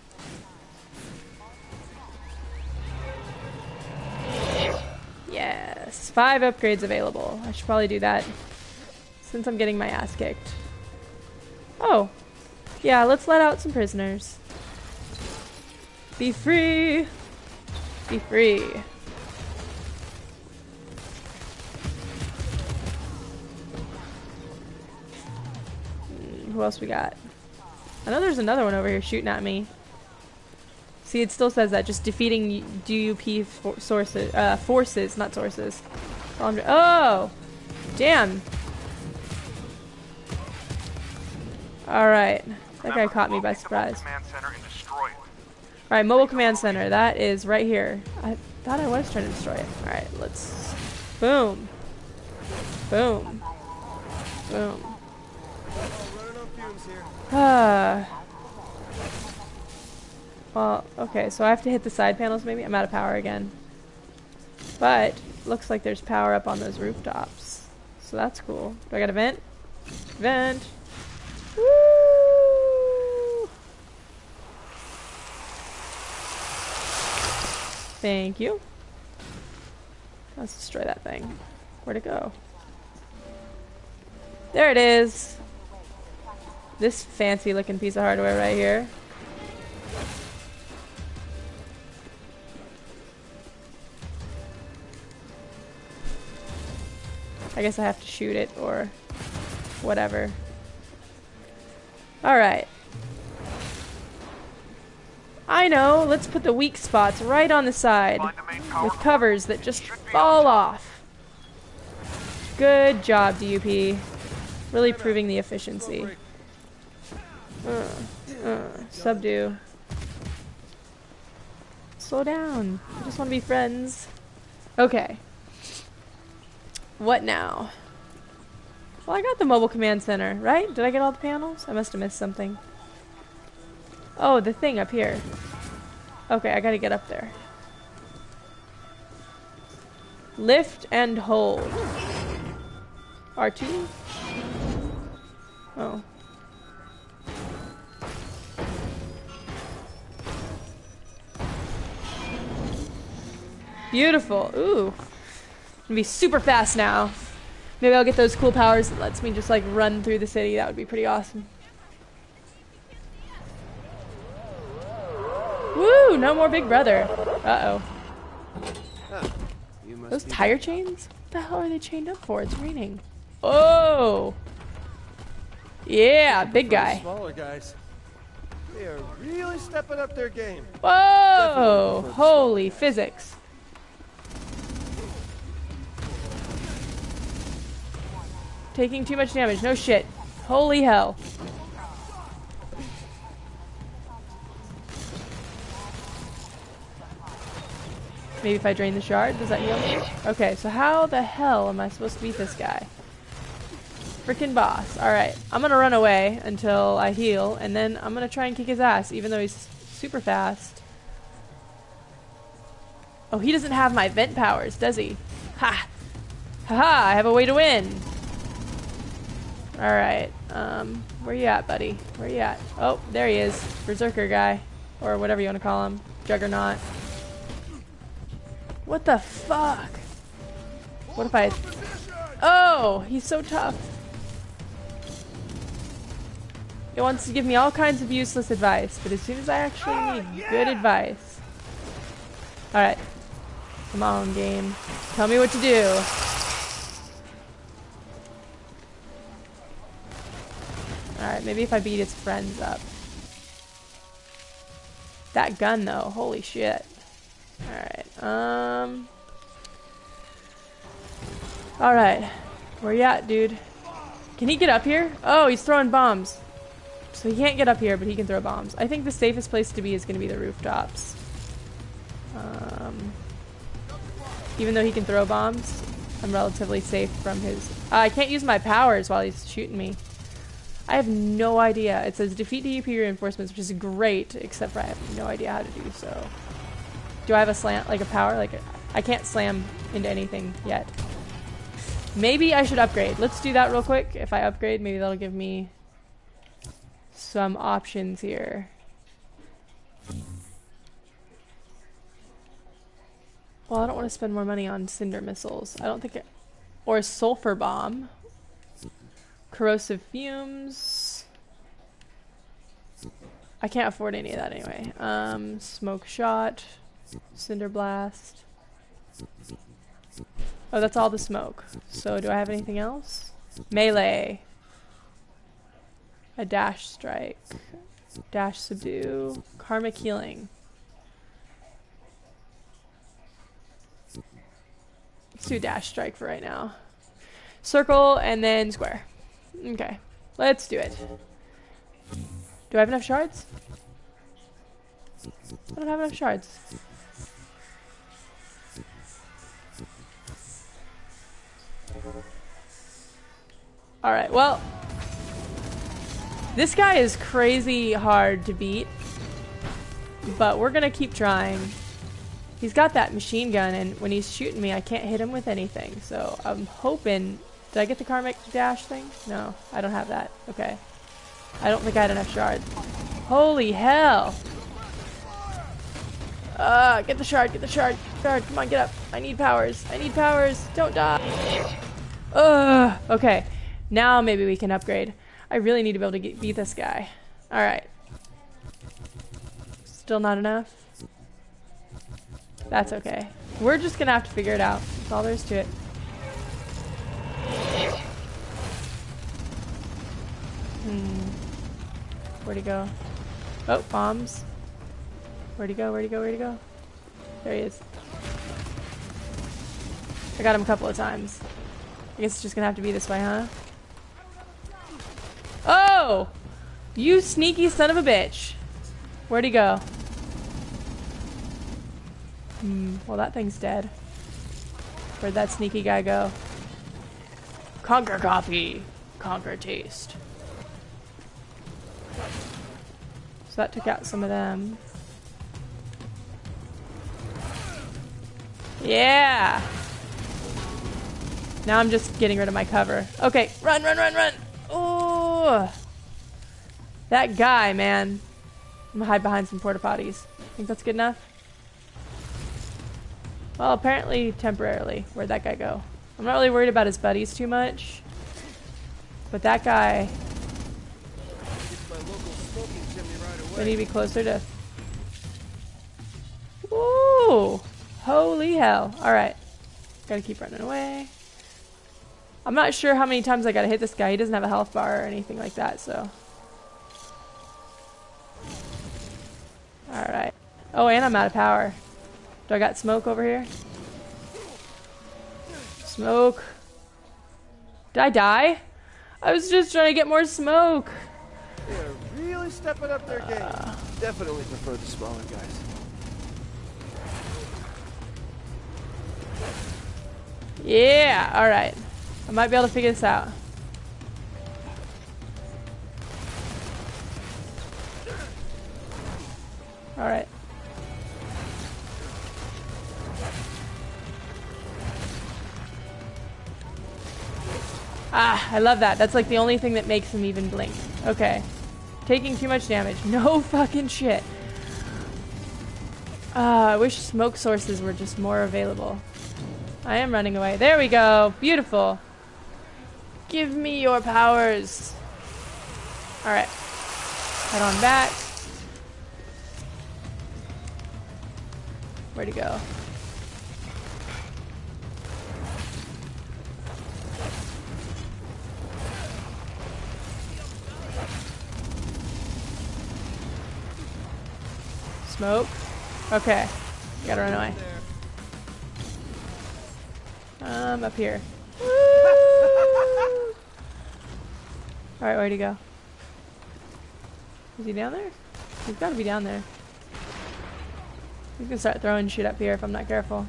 Yes. Five upgrades available. I should probably do that since I'm getting my ass kicked. Oh. Yeah, let's let out some prisoners. Be free! Be free. Mm, who else we got? I know there's another one over here shooting at me. See, it still says that. Just defeating D U P for sources, uh, forces, not sources. Oh! Damn! Alright. That guy caught me by surprise. Alright, mobile command center. That is right here. I thought I was trying to destroy it. Alright, let's... Boom. Boom. Boom. Ah. Well, okay, so I have to hit the side panels maybe? I'm out of power again. But, looks like there's power up on those rooftops. So that's cool. Do I got a vent? Vent! Woo! Thank you. Let's destroy that thing. Where'd it go? There it is! This fancy looking piece of hardware right here. I guess I have to shoot it or whatever. Alright. I know, let's put the weak spots right on the side with covers that just fall off. Good job, D U P. Really proving the efficiency. Uh, uh, subdue. Slow down. I just want to be friends. Okay. What now? Well, I got the mobile command center, right? Did I get all the panels? I must have missed something. Oh, the thing up here. Okay, I gotta get up there. Lift and hold. R two? Oh. Beautiful. Ooh. Gonna be super fast now. Maybe I'll get those cool powers that lets me just like run through the city. That would be pretty awesome. Woo! No more Big Brother. Uh-oh. Huh. Those tire chains? What the hell are they chained up for? It's raining. Oh! Yeah, big guy. Smaller guys. They are really stepping up their game. Whoa! Holy physics. Taking too much damage. No shit. Holy hell. Maybe if I drain the shard, does that heal me? Okay, so how the hell am I supposed to beat this guy? Frickin' boss. Alright, I'm gonna run away until I heal, and then I'm gonna try and kick his ass, even though he's super fast. Oh, he doesn't have my vent powers, does he? Ha! Haha, I have a way to win! Alright, um, where you at, buddy? Where you at? Oh, there he is. Berserker guy. Or whatever you want to call him. Juggernaut. What the fuck? What if I... Oh, he's so tough. It wants to give me all kinds of useless advice, but as soon as I actually need good advice... Alright. Come on, game. Tell me what to do. Alright, maybe if I beat its friends up. That gun, though. Holy shit. Alright, um... Alright. Where you at, dude? Can he get up here? Oh, he's throwing bombs. So he can't get up here, but he can throw bombs. I think the safest place to be is going to be the rooftops. Um... Even though he can throw bombs, I'm relatively safe from his... Uh, I can't use my powers while he's shooting me. I have no idea. It says defeat D U P reinforcements, which is great, except for I have no idea how to do so. Do I have a slant, like a power? Like a, I can't slam into anything yet. Maybe I should upgrade. Let's do that real quick. If I upgrade, maybe that'll give me some options here. Well, I don't want to spend more money on cinder missiles. I don't think it... Or a sulfur bomb. Corrosive fumes. I can't afford any of that anyway. Um, smoke shot. Cinder blast. Oh, that's all the smoke. So do I have anything else? Melee. A dash strike. Dash subdue. Karmic healing. Let's do dash strike for right now. Circle and then square. Okay, let's do it. Do I have enough shards? I don't have enough shards. Alright, well, this guy is crazy hard to beat, but we're gonna keep trying. He's got that machine gun, and when he's shooting me, I can't hit him with anything, so I'm hoping... Did I get the karmic dash thing? No, I don't have that. Okay. I don't think I had enough shards. Holy hell! Uh, get the shard, get the shard. Shard, come on, get up. I need powers. I need powers. Don't die. Ugh. Okay. Now maybe we can upgrade. I really need to be able to get, beat this guy. Alright. Still not enough? That's okay. We're just gonna have to figure it out. That's all there is to it. Hmm. Where'd he go? Oh, bombs. Where'd he go? Where'd he go? Where'd he go? There he is. I got him a couple of times. I guess it's just gonna have to be this way, huh? Oh! You sneaky son of a bitch. Where'd he go? Hmm, well that thing's dead. Where'd that sneaky guy go? Conquer coffee. Conquer taste. So that took out some of them. Yeah! Now I'm just getting rid of my cover. Okay, run, run, run, run! Oh! That guy, man. I'm gonna hide behind some porta potties. Think that's good enough? Well, apparently temporarily. Where'd that guy go? I'm not really worried about his buddies too much. But that guy... We need to be closer to... Ooh! Holy hell. Alright. Gotta keep running away. I'm not sure how many times I gotta hit this guy. He doesn't have a health bar or anything like that, so... Alright. Oh, and I'm out of power. Do I got smoke over here? Smoke. Did I die? I was just trying to get more smoke. They're really stepping up their game. Uh, Definitely prefer the smaller guys. Yeah, alright. I might be able to figure this out. Alright. Ah, I love that. That's like the only thing that makes him even blink. Okay. Taking too much damage. No fucking shit. Uh, I wish smoke sources were just more available. I am running away. There we go. Beautiful. Give me your powers. Alright. Head on back. Where'd he go? Smoke. Okay. Gotta run away. Um, up here. Alright, where'd he go? Is he down there? He's gotta be down there. He's gonna start throwing shit up here if I'm not careful.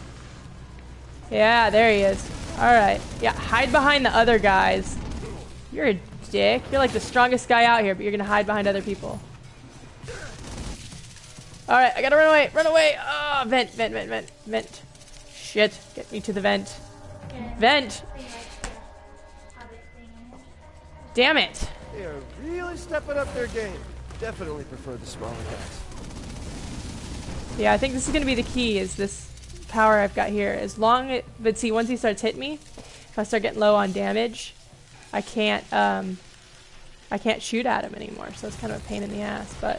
Yeah, there he is. Alright. Yeah, hide behind the other guys. You're a dick. You're like the strongest guy out here, but you're gonna hide behind other people. Alright, I gotta run away. Run away! Oh, vent, vent, vent, vent, vent. Shit. Get me to the vent. Vent! Damn it! They are really stepping up their game. Definitely prefer the smaller guys. Yeah, I think this is gonna be the key, is this power I've got here. As long it, but see, once he starts hitting me, if I start getting low on damage, I can't, um, I can't shoot at him anymore, so it's kind of a pain in the ass, but...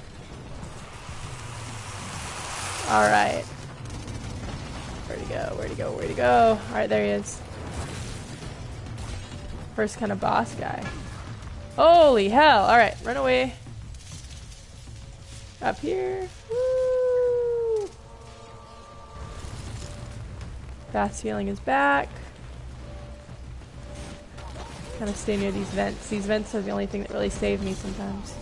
Alright. Where'd he go? Where'd he go? Where'd he go? Alright, there he is. First kind of boss guy. Holy hell! Alright, run away. Up here. Woo! Fast healing is back. Kind of stay near these vents. These vents are the only thing that really save me sometimes.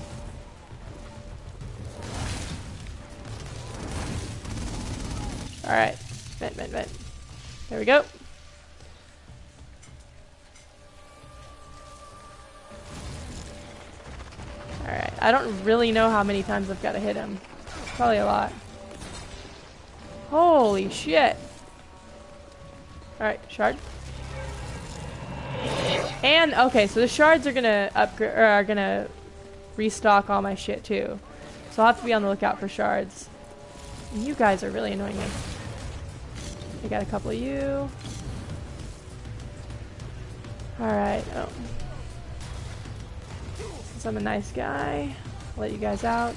Alright. Vent, vent, vent. There we go. Alright. I don't really know how many times I've got to hit him. Probably a lot. Holy shit. Alright, shard. And, okay, so the shards are gonna upgrade, or are gonna restock all my shit too. So I'll have to be on the lookout for shards. And you guys are really annoying me. I got a couple of you. Alright, oh. Since I'm a nice guy, I'll let you guys out.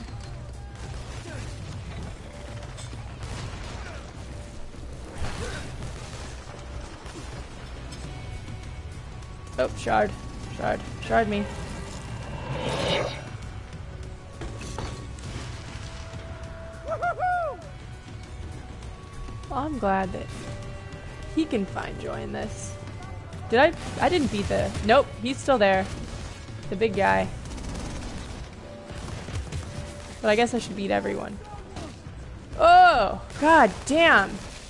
Oh, shard. Shard. Shard me. Well, I'm glad that he can find joy in this. Did I? I didn't beat the... Nope, he's still there. The big guy. But I guess I should beat everyone. Oh! God damn!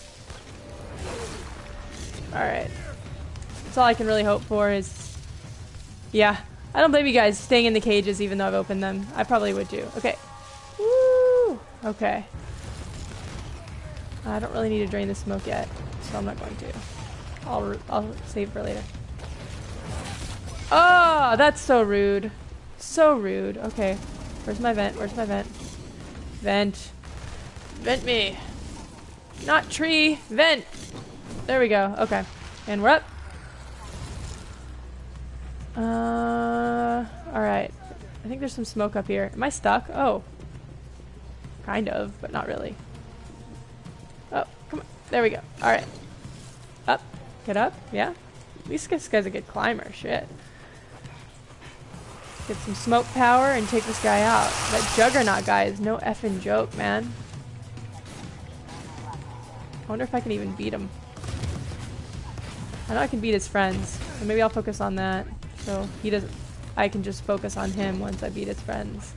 Alright. That's all I can really hope for is... Yeah. I don't blame you guys staying in the cages even though I've opened them. I probably would too. Okay. Woo! Okay. I don't really need to drain the smoke yet, so I'm not going to. I'll, I'll save for later. Oh, that's so rude. So rude. Okay. Where's my vent? Where's my vent? Vent. Vent me. Not tree. Vent. There we go. Okay. And we're up. Uh, alright. I think there's some smoke up here. Am I stuck? Oh. Kind of, but not really. Oh, come on. There we go. Alright. Up. Get up. Yeah. At least this guy's a good climber. Shit. Get some smoke power and take this guy out. That Juggernaut guy is no effing joke, man. I wonder if I can even beat him. I know I can beat his friends, so maybe I'll focus on that. So he doesn't. I can just focus on him once I beat his friends.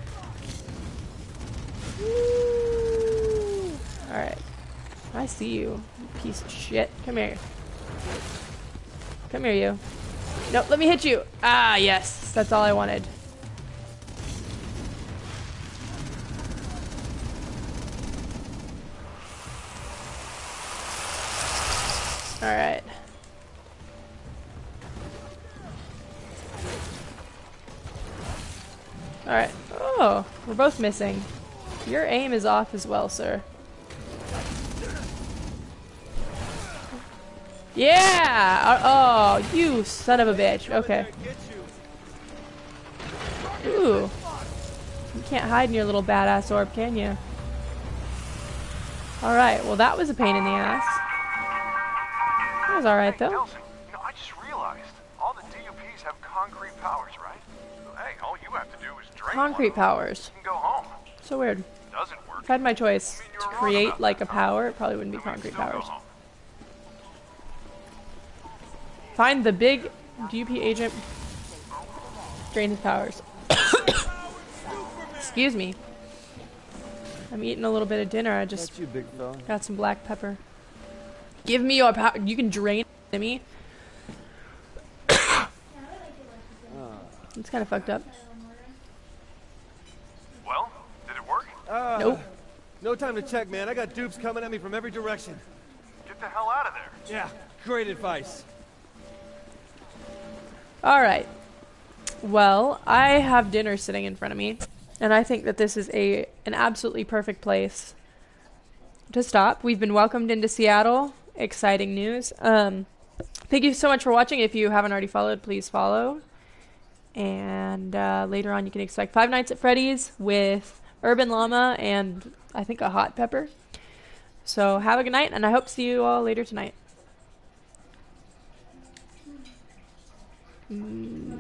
Alright. I see you, you piece of shit. Come here. Come here, you. Nope, let me hit you. Ah, yes. That's all I wanted. Alright. Alright. Oh, we're both missing. Your aim is off as well, sir. Yeah! Oh, you son of a bitch. Okay. Ooh. You can't hide in your little badass orb, can you? Alright, well that was a pain in the ass. That was alright though. Nelson, you know, I just realized all the D U Ps have concrete powers, right? So, hey, all you have to do is drink Concrete powers. and go home. So weird. Doesn't work. If I had my choice to create like a power, it probably wouldn't be concrete powers. Find the big D U P agent. Drain his powers. Excuse me. I'm eating a little bit of dinner. I just you, big fella. got some black pepper. Give me your power. You can drain me. It's kind of fucked up. Well, did it work? Uh, Nope. No time to check, man. I got dupes coming at me from every direction. Get the hell out of there. Yeah, great advice. Alright. Well, I have dinner sitting in front of me, and I think that this is a an absolutely perfect place to stop. We've been welcomed into Seattle. Exciting news. Um, thank you so much for watching. If you haven't already followed, please follow. And uh, later on, you can expect Five Nights at Freddy's with Urban Llama and I think a hot pepper. So have a good night, and I hope to see you all later tonight. Mm.